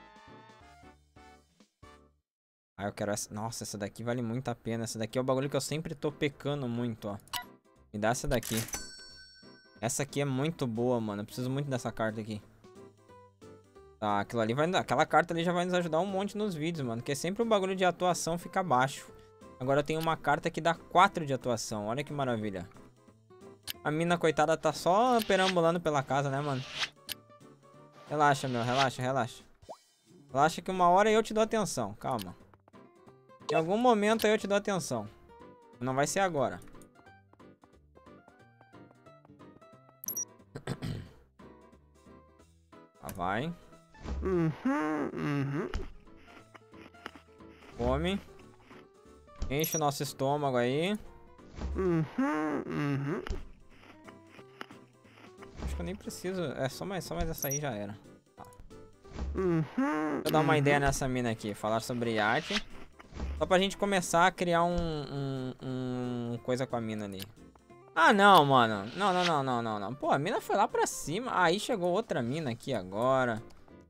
Ah, eu quero essa... Nossa, essa daqui vale muito a pena. Essa daqui é o bagulho que eu sempre tô pecando muito, ó. Me dá essa daqui. Essa aqui é muito boa, mano. Eu preciso muito dessa carta aqui. Tá, aquilo ali vai... Aquela carta ali já vai nos ajudar um monte nos vídeos, mano. Porque sempre o bagulho de atuação fica baixo. Agora eu tenho uma carta que dá quatro de atuação. Olha que maravilha. A mina, coitada, tá só perambulando pela casa, né, mano? Relaxa, meu. Relaxa, relaxa. Relaxa que uma hora eu te dou atenção. Calma. Em algum momento eu te dou atenção. Não vai ser agora. Lá vai. Uhum, uhum. Come. Enche o nosso estômago aí. Uhum, uhum. Acho que eu nem preciso. É só mais, só mais essa aí já era. Tá. Uhum, Deixa eu dar uma ideia nessa mina aqui. Falar sobre arte. Só pra gente começar a criar um, um, um coisa com a mina ali. Ah, não, mano. Não, não, não, não, não, não. Pô, a mina foi lá pra cima. Aí chegou outra mina aqui agora.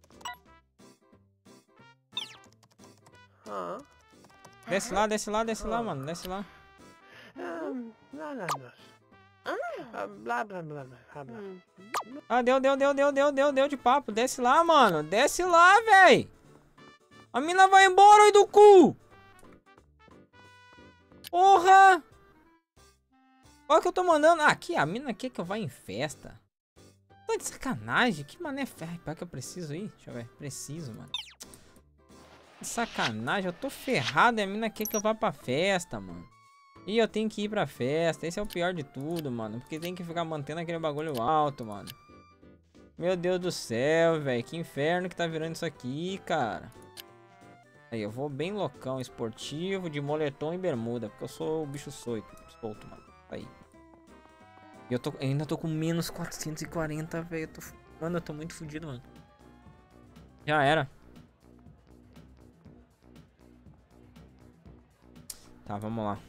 Ah. Desce lá, desce lá, desce lá, mano. Desce lá. Um, blá, blá, blá. Ah, blá, blá, blá, blá, blá. Ah, deu, deu, deu, deu, deu, deu, deu de papo. Desce lá, mano. Desce lá, véi. A mina vai embora, oi do cu. Porra. Olha que eu tô mandando. Ah, aqui, a mina quer que eu vá em festa. Tá de sacanagem. Que mané ferro. Pior que eu preciso ir. Deixa eu ver. Preciso, mano. Que sacanagem. Eu tô ferrado e a mina quer que eu vá pra festa, mano. E eu tenho que ir pra festa. Esse é o pior de tudo, mano. Porque tem que ficar mantendo aquele bagulho alto, mano. Meu Deus do céu, velho. Que inferno que tá virando isso aqui, cara. Aí, eu vou bem loucão. Esportivo, de moletom e bermuda. Porque eu sou o bicho solto, solto, mano. Aí. E eu, tô, eu ainda tô com menos quatrocentos e quarenta, velho. Tô... Mano, eu tô muito fodido, mano. Já era. Tá, vamos lá.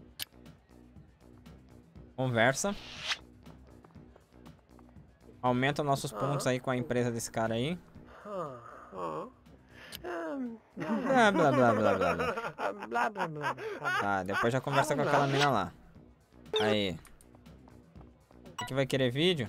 Conversa. Aumenta nossos pontos aí com a empresa desse cara aí. Blá, blá, blá, blá, blá, blá. Blá, blá, blá. Tá, depois já conversa com aquela mina lá. Aí. Aqui vai querer vídeo?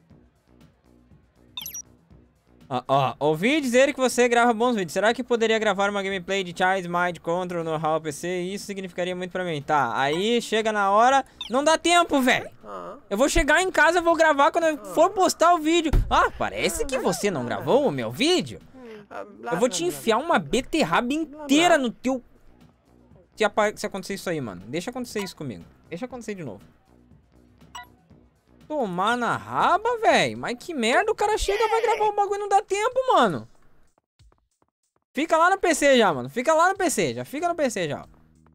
Ó, ó, ouvi dizer que você grava bons vídeos. Será que poderia gravar uma gameplay de Child's Mind Control no H A L P C? Isso significaria muito pra mim. Tá, aí chega na hora. Não dá tempo, velho. Eu vou chegar em casa, vou gravar quando eu for postar o vídeo. Ah, parece que você não gravou o meu vídeo. Eu vou te enfiar uma beterraba inteira no teu... Se, apa... Se acontecer isso aí, mano. Deixa acontecer isso comigo. Deixa acontecer de novo. Tomar na raba, velho. Mas que merda, o cara chega e vai gravar o bagulho e não dá tempo, mano. Fica lá no P C já, mano. Fica lá no P C, já fica no P C já.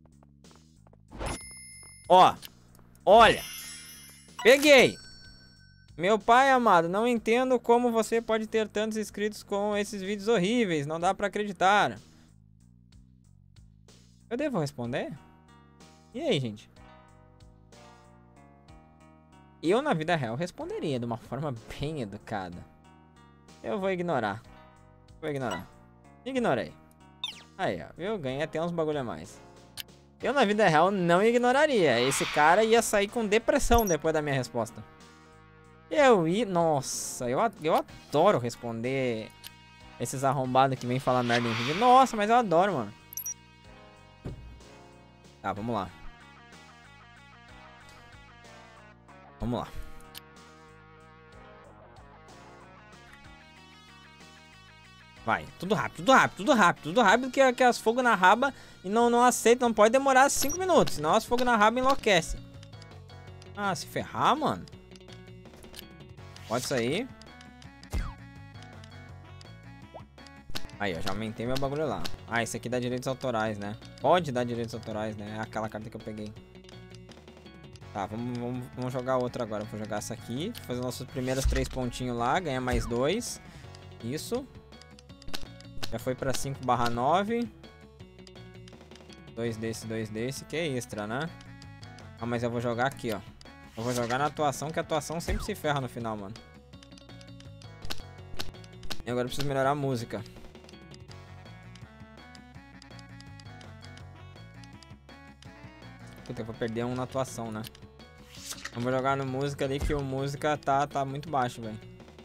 Ó. Olha. Peguei. Meu pai amado, não entendo como você pode ter tantos inscritos com esses vídeos horríveis. Não dá pra acreditar. Eu devo responder? E aí, gente? Eu, na vida real, responderia de uma forma bem educada. Eu vou ignorar. Vou ignorar. Ignorei. Aí, ó. Eu ganhei até uns bagulho a mais. Eu, na vida real, não ignoraria. Esse cara ia sair com depressão depois da minha resposta. Eu ia... Nossa, eu, eu adoro responder esses arrombados que vêm falar merda em vídeo. Nossa, mas eu adoro, mano. Tá, vamos lá. Vamos lá. Vai, tudo rápido, tudo rápido, tudo rápido, tudo rápido que, que as fogo na raba e não, não aceita, não pode demorar cinco minutos, senão as fogo na raba enlouquece. Ah, se ferrar, mano. Pode sair. Aí, ó, já aumentei meu bagulho lá. Ah, esse aqui dá direitos autorais, né? Pode dar direitos autorais, né? É aquela carta que eu peguei. Tá, vamos, vamos, vamos jogar outra agora. Vou jogar essa aqui. Fazer nossos primeiros três pontinhos lá. Ganhar mais dois. Isso. Já foi pra cinco barra nove. Dois desse, dois desse. Que é extra, né? Ah, mas eu vou jogar aqui, ó. Eu vou jogar na atuação, que a atuação sempre se ferra no final, mano. E agora eu preciso melhorar a música. Puta, eu vou perder um na atuação, né? Eu vou jogar no música ali, que o música tá, tá muito baixo, velho.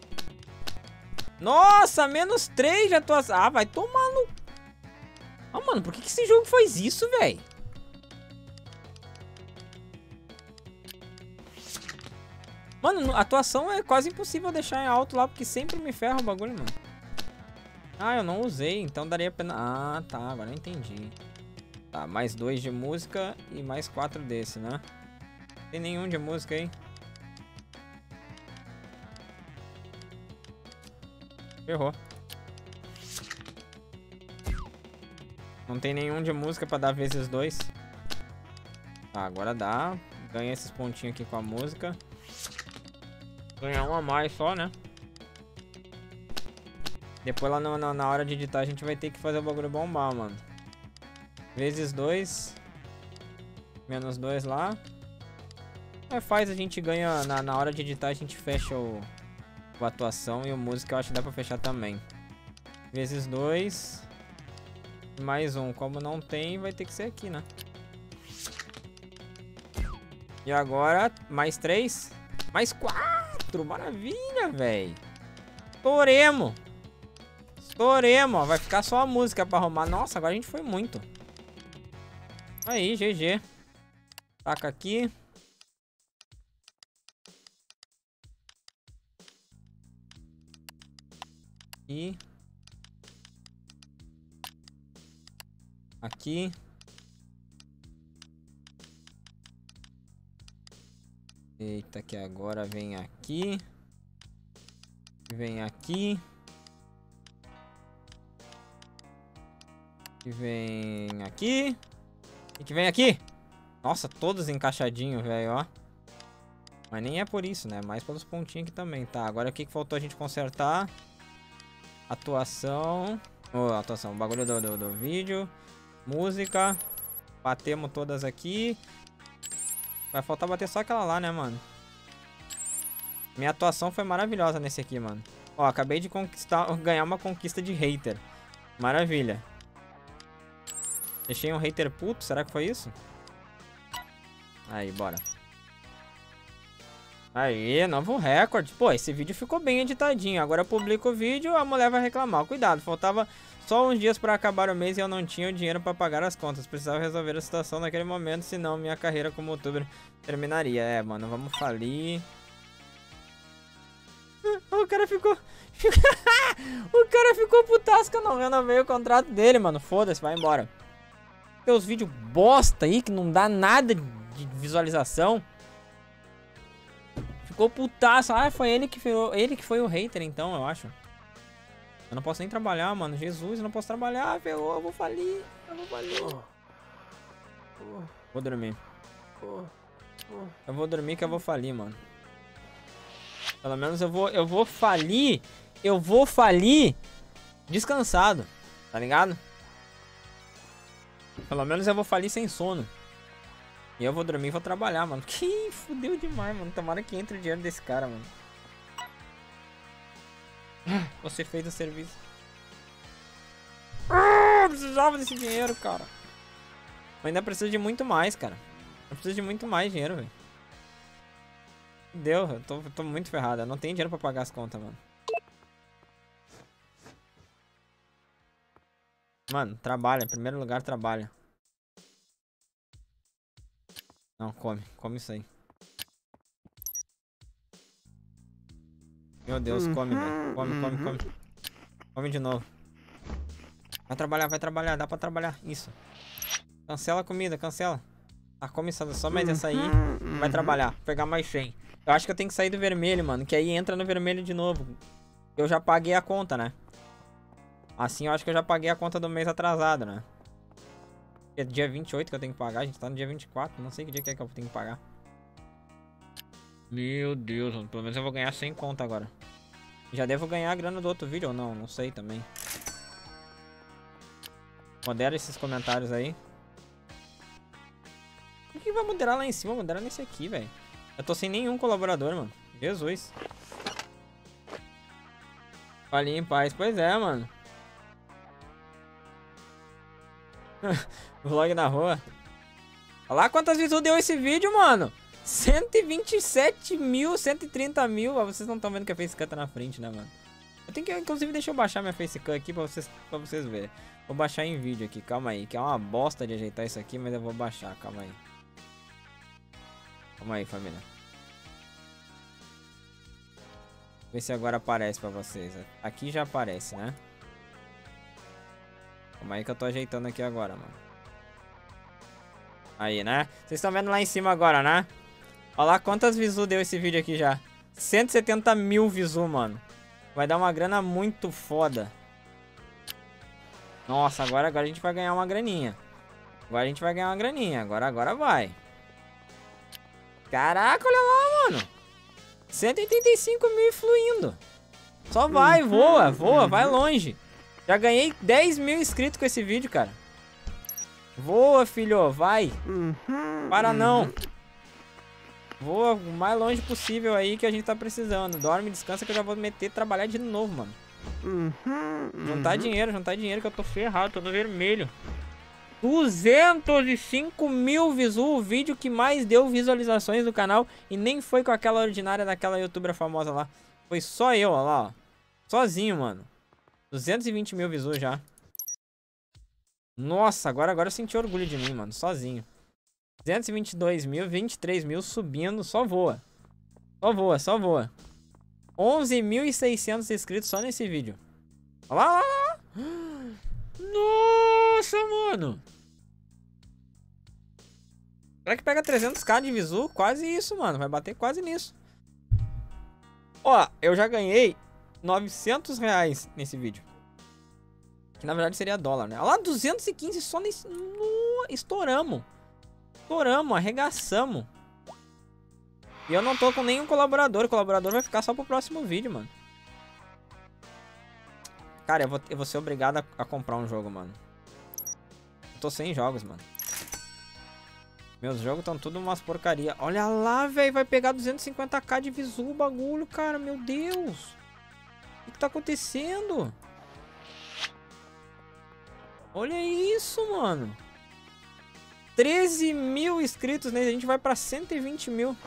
Nossa, menos três de atuação. Ah, vai tomar no... Ah, mano, por que que esse jogo faz isso, velho? Mano, a atuação é quase impossível deixar em alto lá, porque sempre me ferra o bagulho, mano. Ah, eu não usei, então daria pena... Ah, tá, agora eu entendi. Tá, mais dois de música e mais quatro desse, né? Não tem nenhum de música aí. Ferrou. Não tem nenhum de música pra dar vezes dois. Tá, agora dá. Ganha esses pontinhos aqui com a música. Ganhar um a mais só, né? Depois lá no, na, na hora de editar a gente vai ter que fazer o bagulho bombar, mano. Vezes dois. Menos dois lá. Aí faz, a gente ganha... Na, na hora de editar a gente fecha o... O atuação e o música eu acho que dá pra fechar também. Vezes dois. Mais um. Como não tem, vai ter que ser aqui, né? E agora, mais três. Mais quatro. Maravilha, velho. Estouremos. Estouremos. Vai ficar só a música pra arrumar. Nossa, agora a gente foi muito. Aí, G G. Taca aqui. E... Aqui. Eita, que agora vem aqui. Vem aqui. E vem aqui. E que vem aqui. Nossa, todos encaixadinhos, velho, ó. Mas nem é por isso, né? Mais pelos pontinhos aqui também. Tá, agora o que que faltou a gente consertar? Atuação. Oh, atuação. O bagulho do, do, do vídeo. Música. Batemos todas aqui. Vai faltar bater só aquela lá, né, mano? Minha atuação foi maravilhosa nesse aqui, mano. Ó, acabei de conquistar, ganhar uma conquista de hater. Maravilha. Deixei um hater puto, será que foi isso? Aí, bora. Aí, novo recorde. Pô, esse vídeo ficou bem editadinho. Agora eu publico o vídeo, a mulher vai reclamar. Cuidado, faltava só uns dias pra acabar o mês e eu não tinha o dinheiro pra pagar as contas. Precisava resolver a situação naquele momento, senão minha carreira como youtuber terminaria. É, mano, vamos falir. O cara ficou... o cara ficou putaço que eu não renovei o contrato dele, mano. Foda-se, vai embora. Tem os vídeos bosta aí que não dá nada de visualização. Ficou putaço. Ah, foi ele que, virou, ele que foi o hater, então, eu acho. Eu não posso nem trabalhar, mano. Jesus, eu não posso trabalhar. Ferrou, eu vou falir. Eu vou falir. Vou dormir. Eu vou dormir que eu vou falir, mano. Pelo menos eu vou, eu vou falir. Eu vou falir descansado. Tá ligado? Pelo menos eu vou falir sem sono. E eu vou dormir e vou trabalhar, mano. Que fudeu demais, mano. Tomara que entre o dinheiro desse cara, mano. Você fez o serviço. Ah, precisava desse dinheiro, cara. Eu ainda preciso de muito mais, cara. Eu preciso de muito mais dinheiro, velho. Deu, eu tô, eu tô muito ferrado. Eu não tenho dinheiro pra pagar as contas, mano. Mano, trabalha. Em primeiro lugar, trabalha. Não, come. Come isso aí. Meu Deus, come, velho. Come, come, come. Come de novo. Vai trabalhar, vai trabalhar. Dá pra trabalhar. Isso. Cancela a comida, cancela. Tá, come só, só mais essa aí. Vai trabalhar. Pegar mais cem. Eu acho que eu tenho que sair do vermelho, mano. Que aí entra no vermelho de novo. Eu já paguei a conta, né? Assim eu acho que eu já paguei a conta do mês atrasado, né? É dia vinte e oito que eu tenho que pagar. A gente tá no dia vinte e quatro. Não sei que dia que é que eu tenho que pagar. Meu Deus, mano. Pelo menos eu vou ganhar cem conto agora. Já devo ganhar a grana do outro vídeo ou não? Não sei também. Modera esses comentários aí. O que vai moderar lá em cima? Modera nesse aqui, velho. Eu tô sem nenhum colaborador, mano. Jesus. Falinha em paz. Pois é, mano. Vlog na rua. Olha lá quantas visuals deu esse vídeo, mano. cento e vinte e sete mil, cento e trinta mil. Ah, vocês não estão vendo que a facecam tá na frente, né, mano? Eu tenho que, inclusive, deixa eu baixar minha facecam aqui pra vocês, pra vocês verem. Vou baixar em vídeo aqui, calma aí. Que é uma bosta de ajeitar isso aqui, mas eu vou baixar, calma aí. Calma aí, família. Ver se agora aparece pra vocês. Aqui já aparece, né? Calma aí que eu tô ajeitando aqui agora, mano. Aí, né? Vocês estão vendo lá em cima agora, né? Olha lá quantas visuals deu esse vídeo aqui já. cento e setenta mil visuals, mano. Vai dar uma grana muito foda. Nossa, agora, agora a gente vai ganhar uma graninha. Agora a gente vai ganhar uma graninha. Agora, agora vai. Caraca, olha lá, mano. cento e oitenta e cinco mil fluindo. Só vai, voa, voa, vai longe. Já ganhei dez mil inscritos com esse vídeo, cara. Voa, filho, vai. Para não. Voa o mais longe possível aí que a gente tá precisando. Dorme, descansa que eu já vou meter trabalhar de novo, mano. Juntar dinheiro, juntar dinheiro que eu tô ferrado, tô no vermelho. duzentos e cinco mil visuals, o vídeo que mais deu visualizações do canal. E nem foi com aquela ordinária daquela youtuber famosa lá. Foi só eu, ó lá, ó. Sozinho, mano. duzentos e vinte mil visuals já. Nossa, agora, agora eu senti orgulho de mim, mano. Sozinho. duzentos e vinte e dois mil, vinte e três mil subindo. Só voa. Só voa, só voa. onze mil e seiscentos inscritos só nesse vídeo. Olha lá, olha lá. Nossa, mano. Será que pega trezentos k de visu? Quase isso, mano. Vai bater quase nisso. Ó, eu já ganhei novecentos reais nesse vídeo. Que na verdade seria dólar, né? Olha lá, duzentos e quinze só nesse... No... Estouramos. Estouramos, arregaçamos. E eu não tô com nenhum colaborador. O colaborador vai ficar só pro próximo vídeo, mano. Cara, eu vou, eu vou ser obrigado a, a comprar um jogo, mano. Eu tô sem jogos, mano. Meus jogos estão tudo umas porcaria. Olha lá, velho. Vai pegar duzentos e cinquenta k de visu o bagulho, cara. Meu Deus. O que, que tá acontecendo? Olha isso, mano. treze mil inscritos nele. A gente vai pra cento e vinte mil.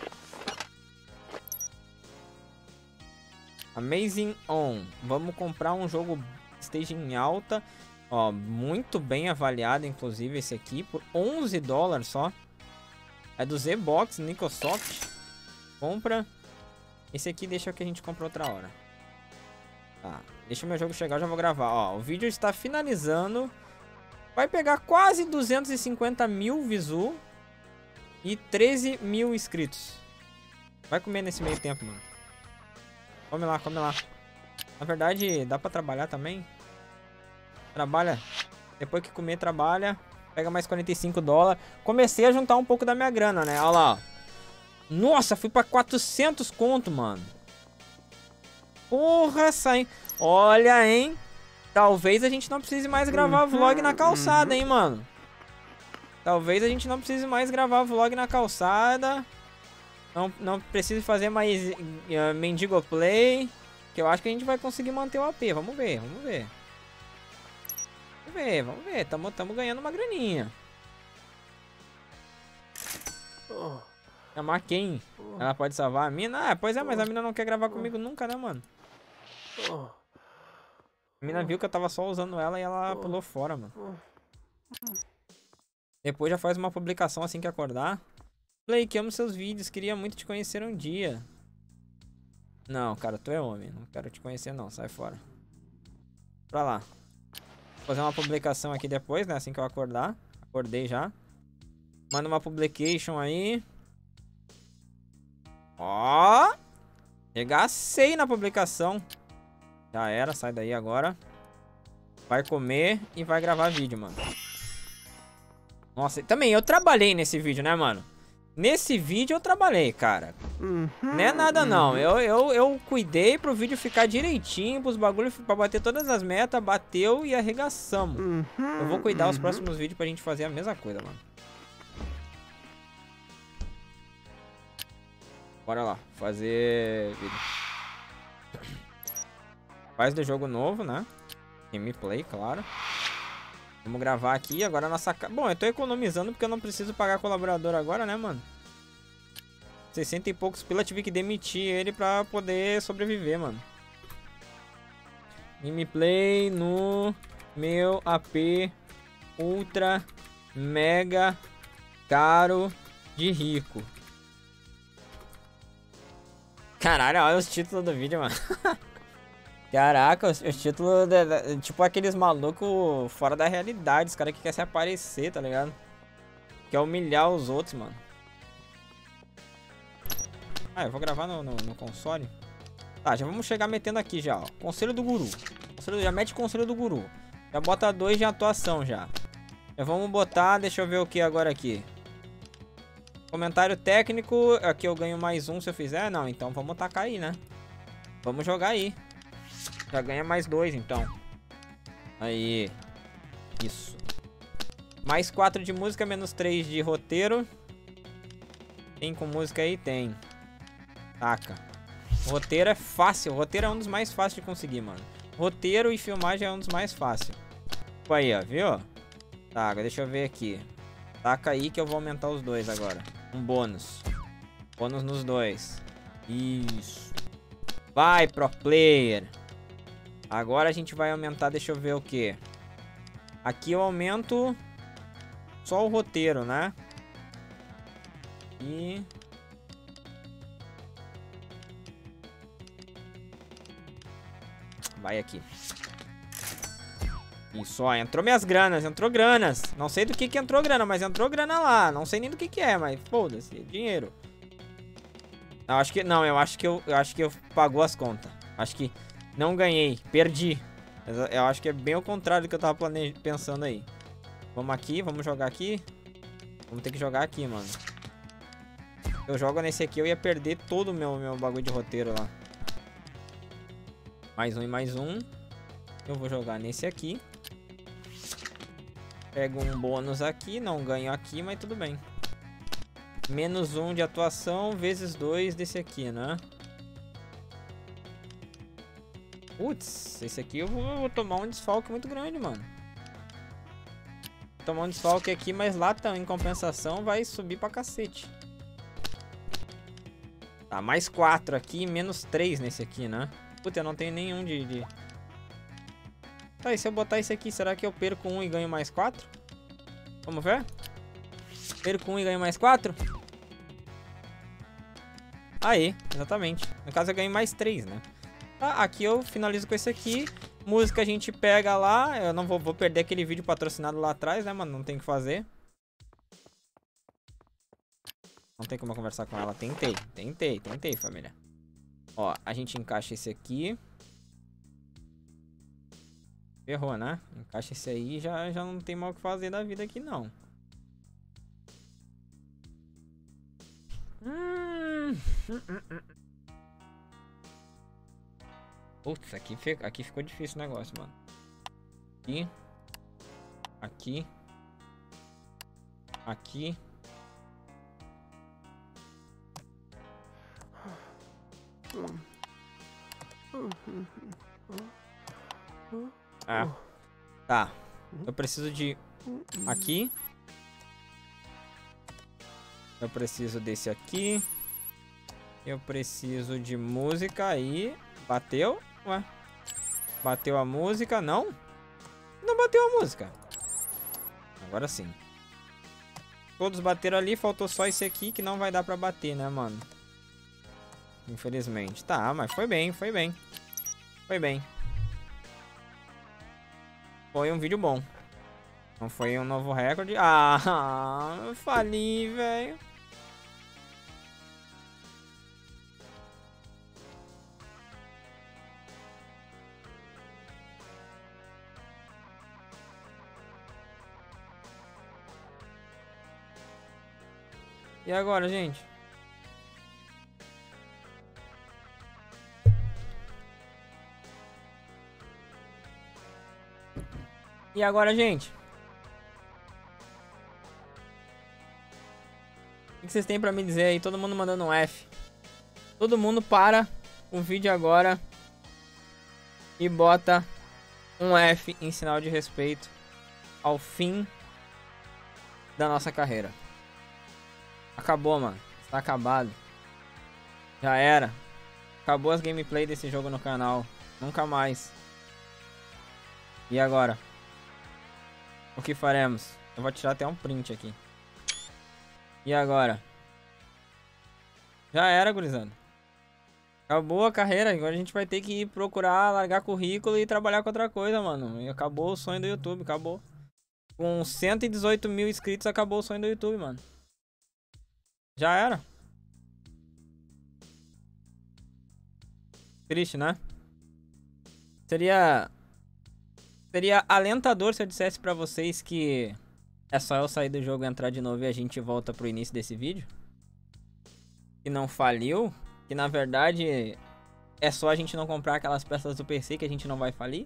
Amazing On. Vamos comprar um jogo stage em alta. Ó, muito bem avaliado, inclusive, esse aqui. Por onze dólares só. É do Z-Box, Microsoft. Compra. Esse aqui deixa que a gente compra outra hora. Tá. Deixa o meu jogo chegar, eu já vou gravar. Ó, o vídeo está finalizando. Vai pegar quase duzentos e cinquenta mil visu. E treze mil inscritos. Vai comer nesse meio tempo, mano. Come lá, come lá. Na verdade, dá pra trabalhar também. Trabalha. Depois que comer, trabalha. Pega mais quarenta e cinco dólares. Comecei a juntar um pouco da minha grana, né? Olha lá. Nossa, fui pra quatrocentos conto, mano. Porra, sai. Olha, hein? Talvez a gente não precise mais gravar vlog na calçada, hein, mano? Talvez a gente não precise mais gravar vlog na calçada. Não, não precise fazer mais uh, Mendigo Play. Que eu acho que a gente vai conseguir manter o A P. Vamos ver, vamos ver. Vamos ver, vamos ver. Tamo, tamo ganhando uma graninha. Chamar quem? Ela pode salvar a mina? Ah, pois é, mas a mina não quer gravar comigo nunca, né, mano? A mina viu que eu tava só usando ela e ela pulou fora, mano. Depois já faz uma publicação assim que acordar. Play, que amo seus vídeos, queria muito te conhecer um dia. Não, cara, tu é homem. Não quero te conhecer não, sai fora. Pra lá. Vou fazer uma publicação aqui depois, né, assim que eu acordar. Acordei já. Manda uma publication aí. Ó. Regacei na publicação. Já era, sai daí agora. Vai comer e vai gravar vídeo, mano. Nossa, também eu trabalhei nesse vídeo, né, mano? Nesse vídeo eu trabalhei, cara. Uhum, Não é nada não. uhum. Eu, eu, eu cuidei pro vídeo ficar direitinho, pros bagulhos, pra bater todas as metas, bateu e arregaçamos. Uhum, Eu vou cuidar os uhum. próximos vídeos pra gente fazer a mesma coisa, mano. Bora lá, fazer vídeo. Faz do jogo novo, né? Gameplay, claro. Vamos gravar aqui, agora a nossa... Bom, eu tô economizando porque eu não preciso pagar colaborador agora, né, mano? sessenta e poucos pila, tive que demitir ele pra poder sobreviver, mano. Gameplay no meu A P ultra mega caro de rico. Caralho, olha os títulos do vídeo, mano. Caraca, os, os títulos de, de, tipo aqueles malucos fora da realidade, os caras que querem se aparecer, tá ligado? Quer humilhar os outros, mano. Ah, eu vou gravar no, no, no console. Tá, já vamos chegar metendo aqui já, ó. Conselho do Guru. Conselho, já mete Conselho do Guru. Já bota dois de atuação já. Já vamos botar, deixa eu ver o que agora aqui. Comentário técnico, aqui eu ganho mais um se eu fizer. Não, então vamos tacar aí, né? Vamos jogar aí. Já ganha mais dois, então. Aí. Isso. Mais quatro de música, menos três de roteiro. Tem com música aí? Tem. Taca. O roteiro é fácil. O roteiro é um dos mais fáceis de conseguir, mano. Roteiro e filmagem é um dos mais fáceis. Pô, aí, ó. Viu? Tá, deixa eu ver aqui. Taca aí que eu vou aumentar os dois agora. Um bônus. Bônus nos dois. Isso. Vai, pro player. Agora a gente vai aumentar, deixa eu ver o que. Aqui eu aumento só o roteiro, né? E... vai aqui. Isso, ó, entrou minhas granas, entrou granas. Não sei do que que entrou grana, mas entrou grana lá. Não sei nem do que que é, mas foda-se, dinheiro. Não, acho que não, eu acho que eu, eu acho que eu pagou as contas. Acho que não ganhei, perdi. Eu acho que é bem o contrário do que eu tava plane... pensando aí. Vamos aqui, vamos jogar aqui. Vamos ter que jogar aqui, mano. Eu jogo nesse aqui, eu ia perder todo o meu, meu bagulho de roteiro lá. Mais um e mais um. Eu vou jogar nesse aqui. Pego um bônus aqui, não ganho aqui, mas tudo bem. Menos um de atuação, vezes dois desse aqui, né? Putz, esse aqui eu vou, vou tomar um desfalque muito grande, mano. Vou tomar um desfalque aqui, mas lá tá, em compensação vai subir pra cacete. Tá, mais quatro aqui, menos três nesse aqui, né? Putz, eu não tenho nenhum de... de... Tá, e se eu botar esse aqui, será que eu perco um e ganho mais quatro? Vamos ver? Perco um e ganho mais quatro? Aí, exatamente. No caso eu ganho mais três, né? Tá, aqui eu finalizo com esse aqui. Música a gente pega lá. Eu não vou, vou perder aquele vídeo patrocinado lá atrás, né, mano? Não tem o que fazer. Não tem como eu conversar com ela. Tentei, tentei, tentei, família. Ó, a gente encaixa esse aqui. Ferrou, né? Encaixa esse aí, já, já não tem mal o que fazer da vida aqui, não. Hum. Putz, aqui, aqui ficou difícil o negócio, mano. Aqui. Aqui. Aqui. Ah, tá. Eu preciso de aqui. Eu preciso desse aqui. Eu preciso de música aí. Bateu? Ué. Bateu a música? Não? Não bateu a música. Agora sim. Todos bateram ali. Faltou só esse aqui que não vai dar pra bater, né, mano? Infelizmente. Tá, mas foi bem, foi bem. Foi bem. Foi um vídeo bom. Não foi um novo recorde. Ah, eu fali, velho. E agora, gente? E agora, gente? O que vocês têm pra me dizer aí? Todo mundo mandando um F. Todo mundo para o vídeo agora e bota um F em sinal de respeito ao fim da nossa carreira. Acabou, mano. Está acabado. Já era. Acabou as gameplay desse jogo no canal. Nunca mais. E agora? O que faremos? Eu vou tirar até um print aqui. E agora? Já era, gurizada. Acabou a carreira. Agora a gente vai ter que ir procurar, largar currículo e trabalhar com outra coisa, mano. E acabou o sonho do YouTube. Acabou. Com cento e dezoito mil inscritos, acabou o sonho do YouTube, mano. Já era. Triste, né? Seria... Seria alentador se eu dissesse pra vocês que é só eu sair do jogo, entrar de novo e a gente volta pro início desse vídeo. Que não faliu. Que na verdade é só a gente não comprar aquelas peças do P C que a gente não vai falir.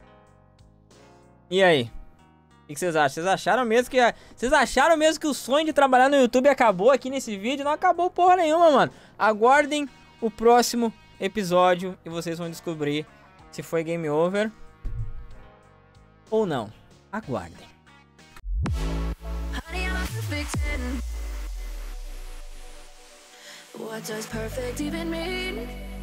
E aí? O que vocês acham? Vocês acharam mesmo que... Vocês acharam mesmo que o sonho de trabalhar no YouTube acabou aqui nesse vídeo? Não acabou porra nenhuma, mano. Aguardem o próximo episódio e vocês vão descobrir se foi game over ou não. Aguardem. Honey, I'm a perfect ten. What does perfect even mean?